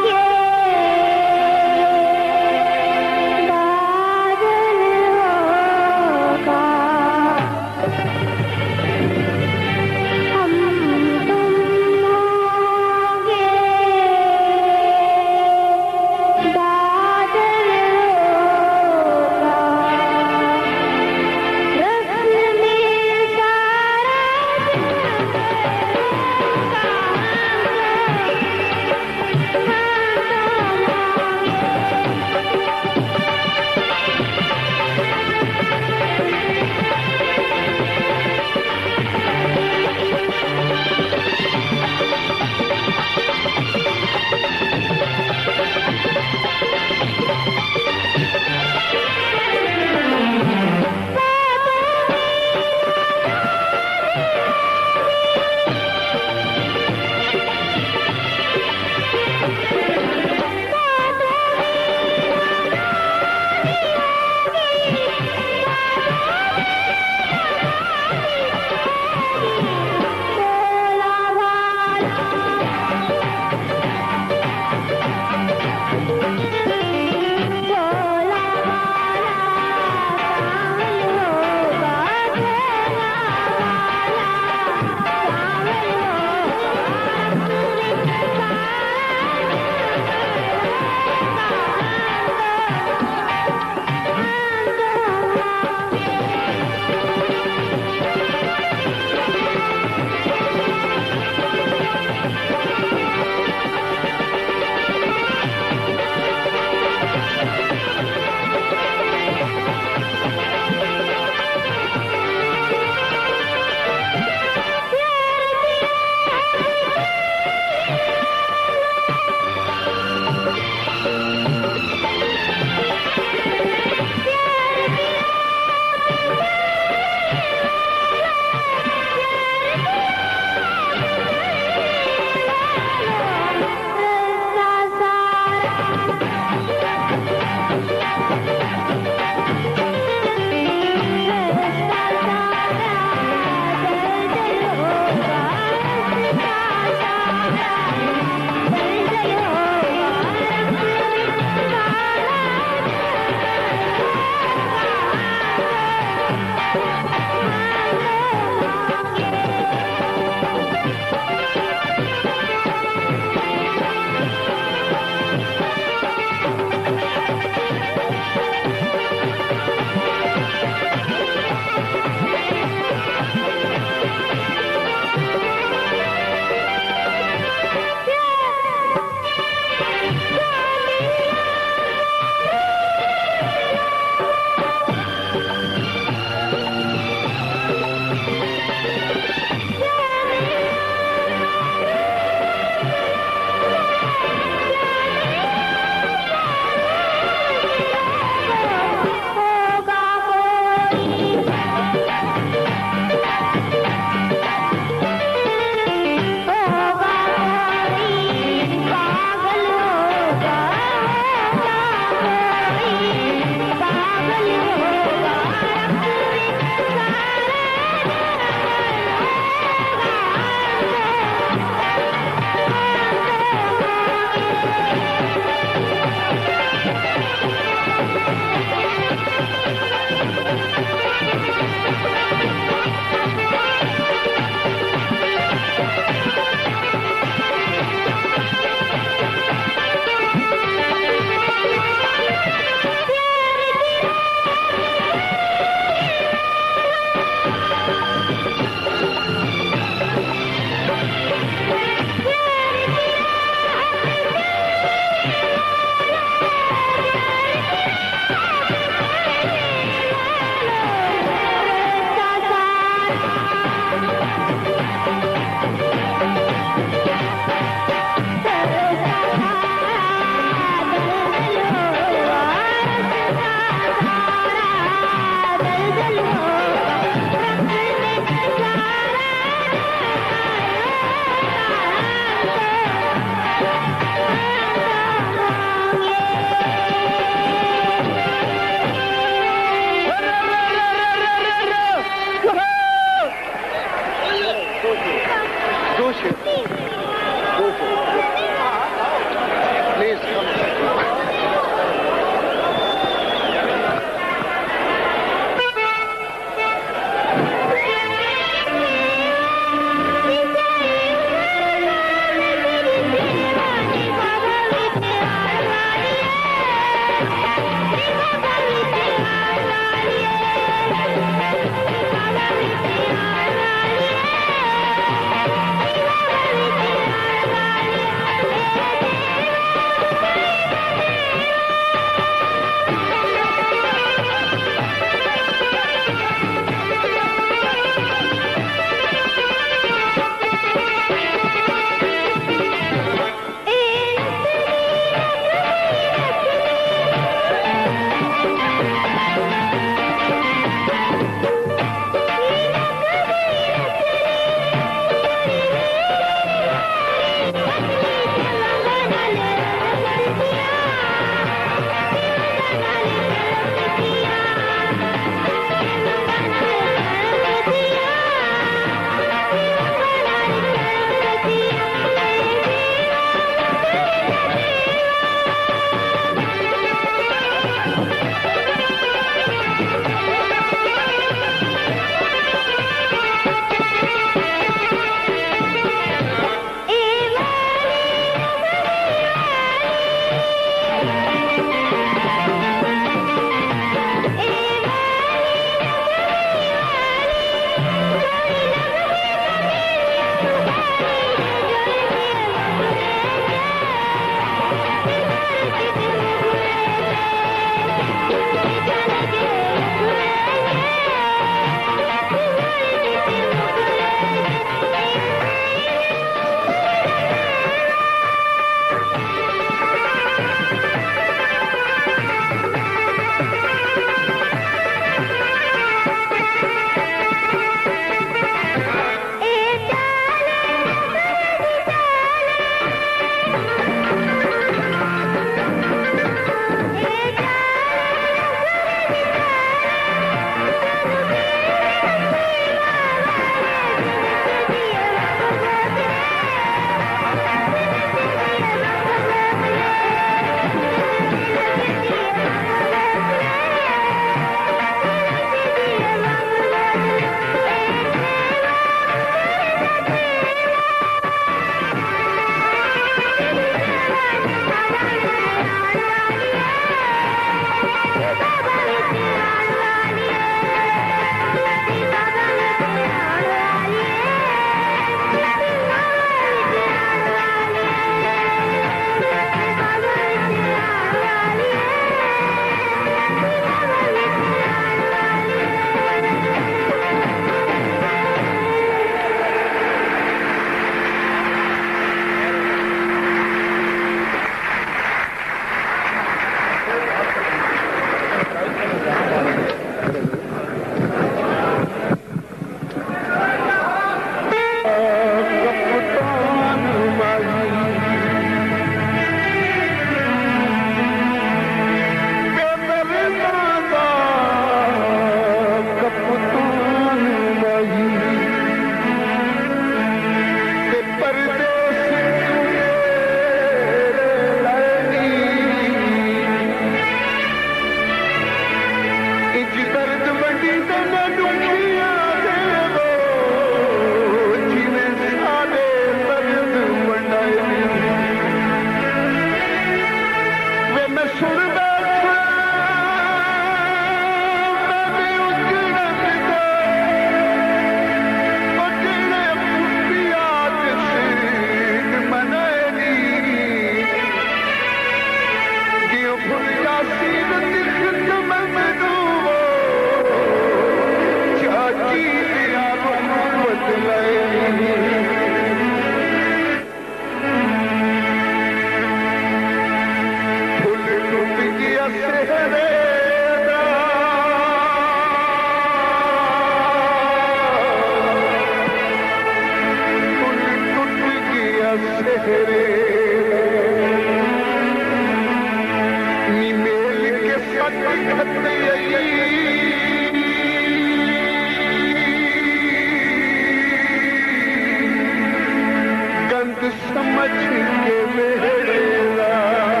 गंद समझ के मेरा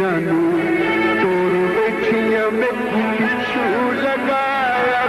बच्चियां नू तोर बैठियां में पिछू लगाया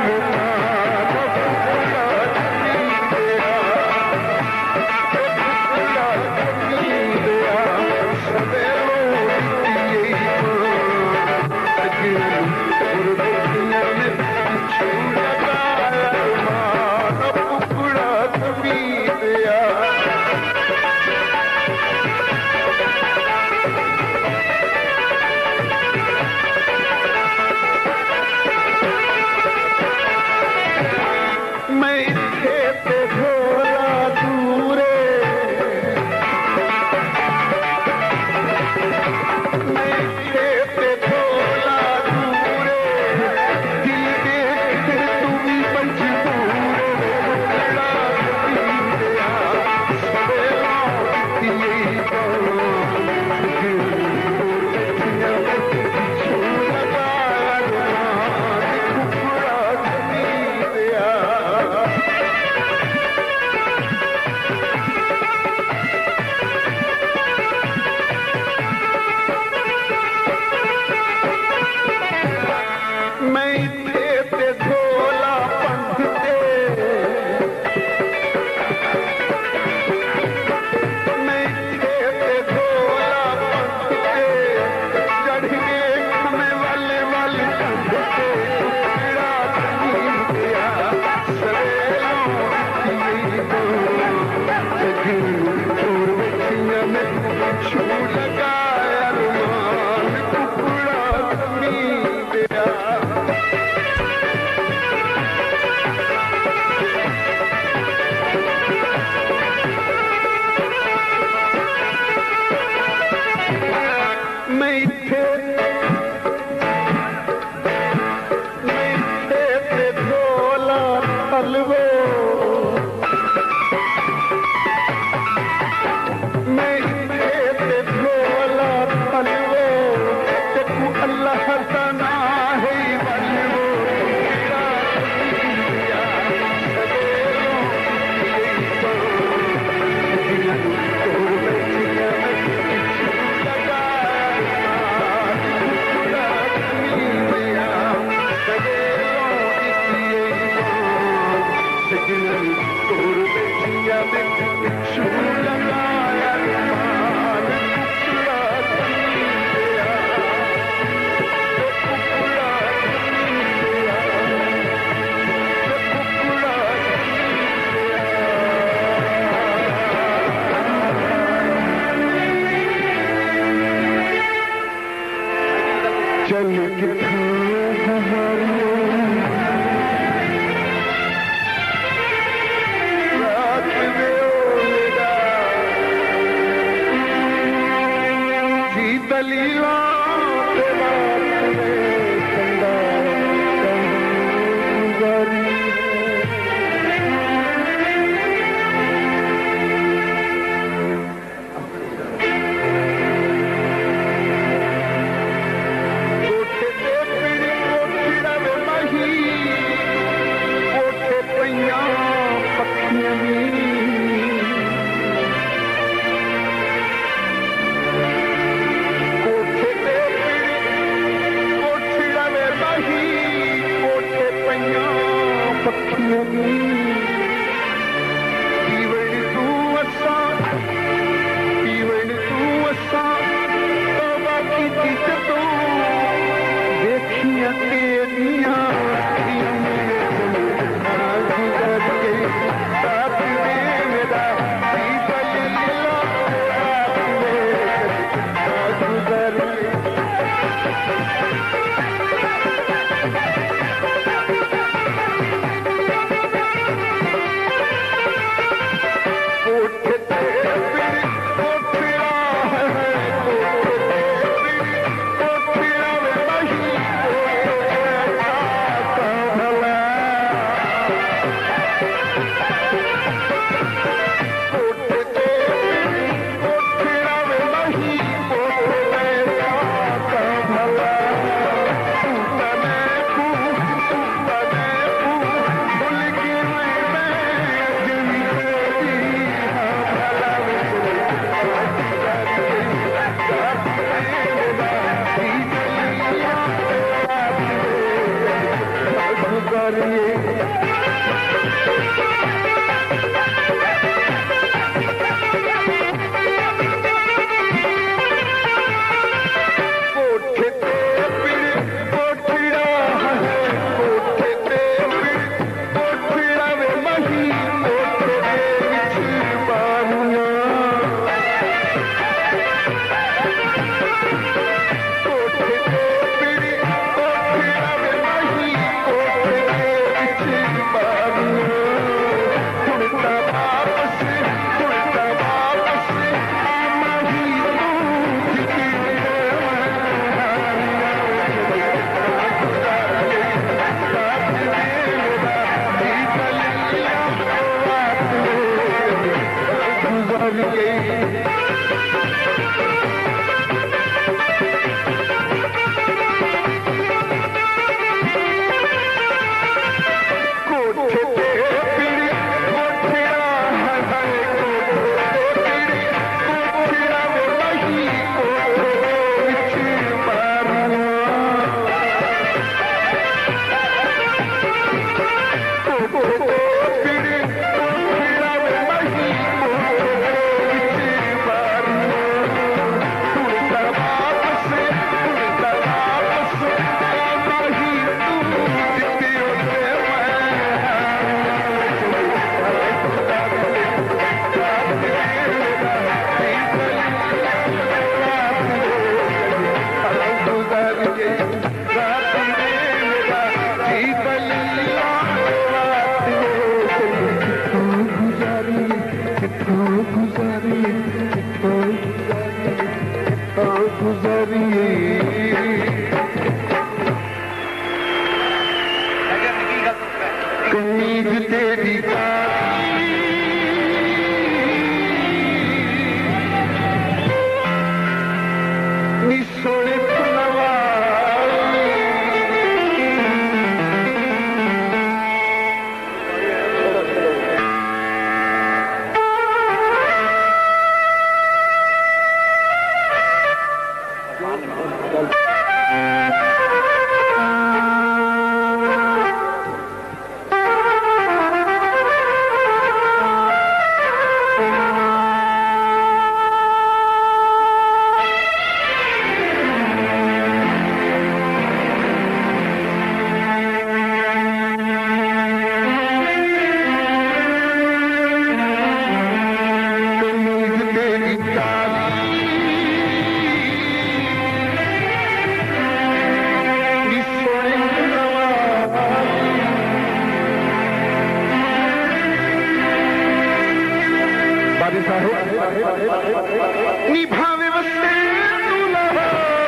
निभावे वस्ते दूल्हा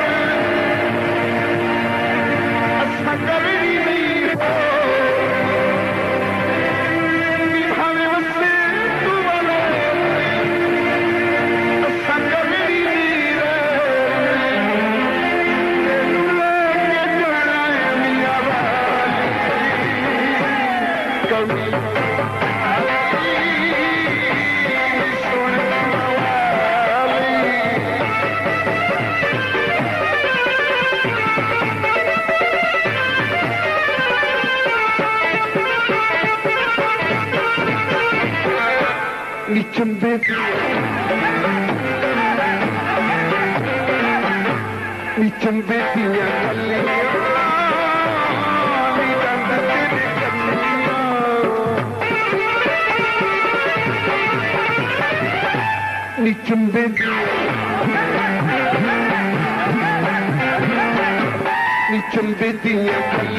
अच्छा कभी नहीं हो निभावे वस्ते दूल्हा अच्छा कभी नहीं रे दूल्हे के चढ़ाए मियां वाली कभी चंबे चंबे दिया चंबे चंबे दिया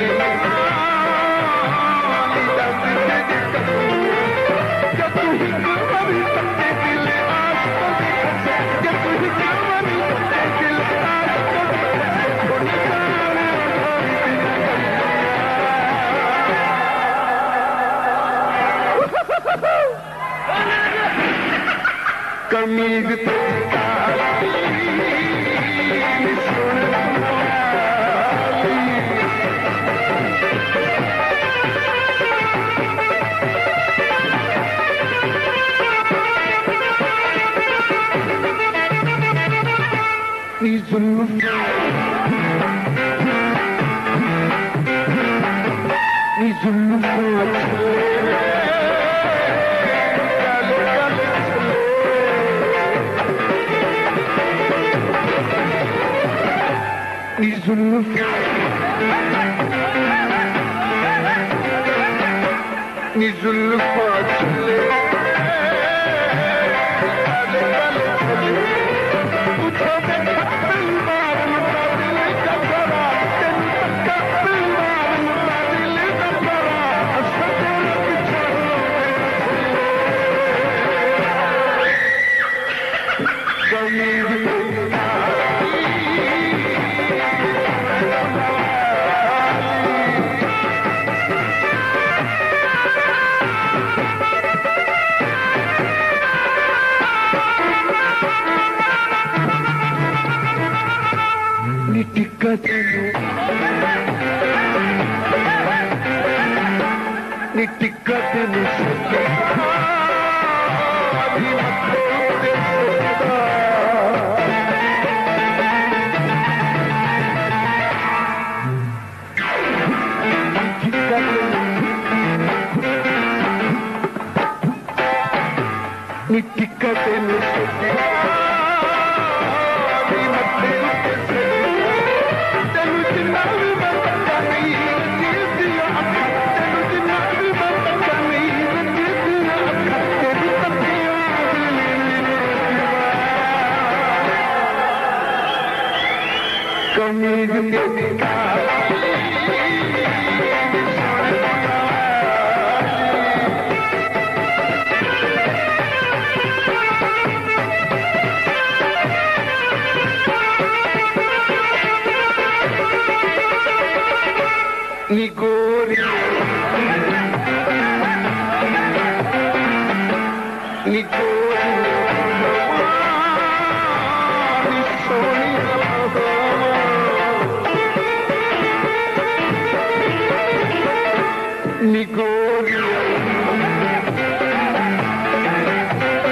कमीज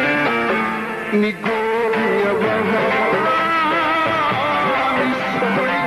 Nigoria,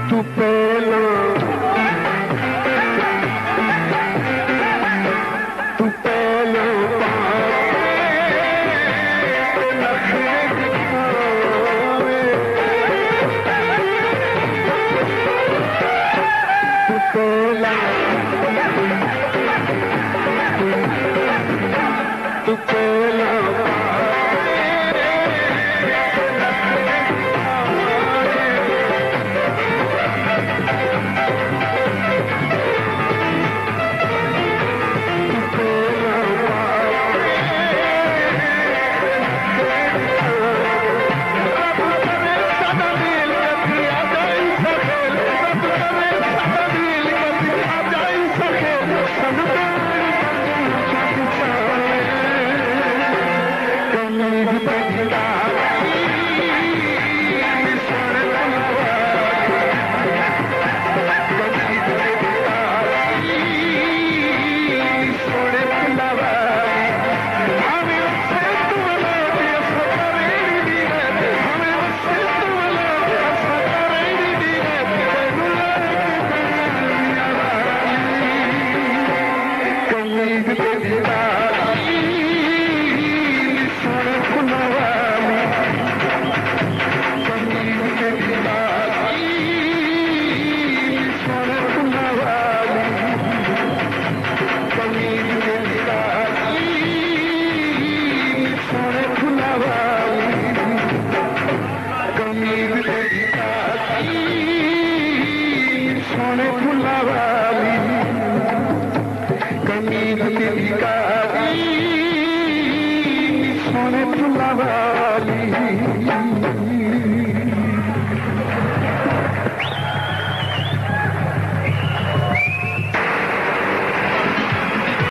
तू पहला तू पहला तू पहला सोने फुलावाली कमीज तेरी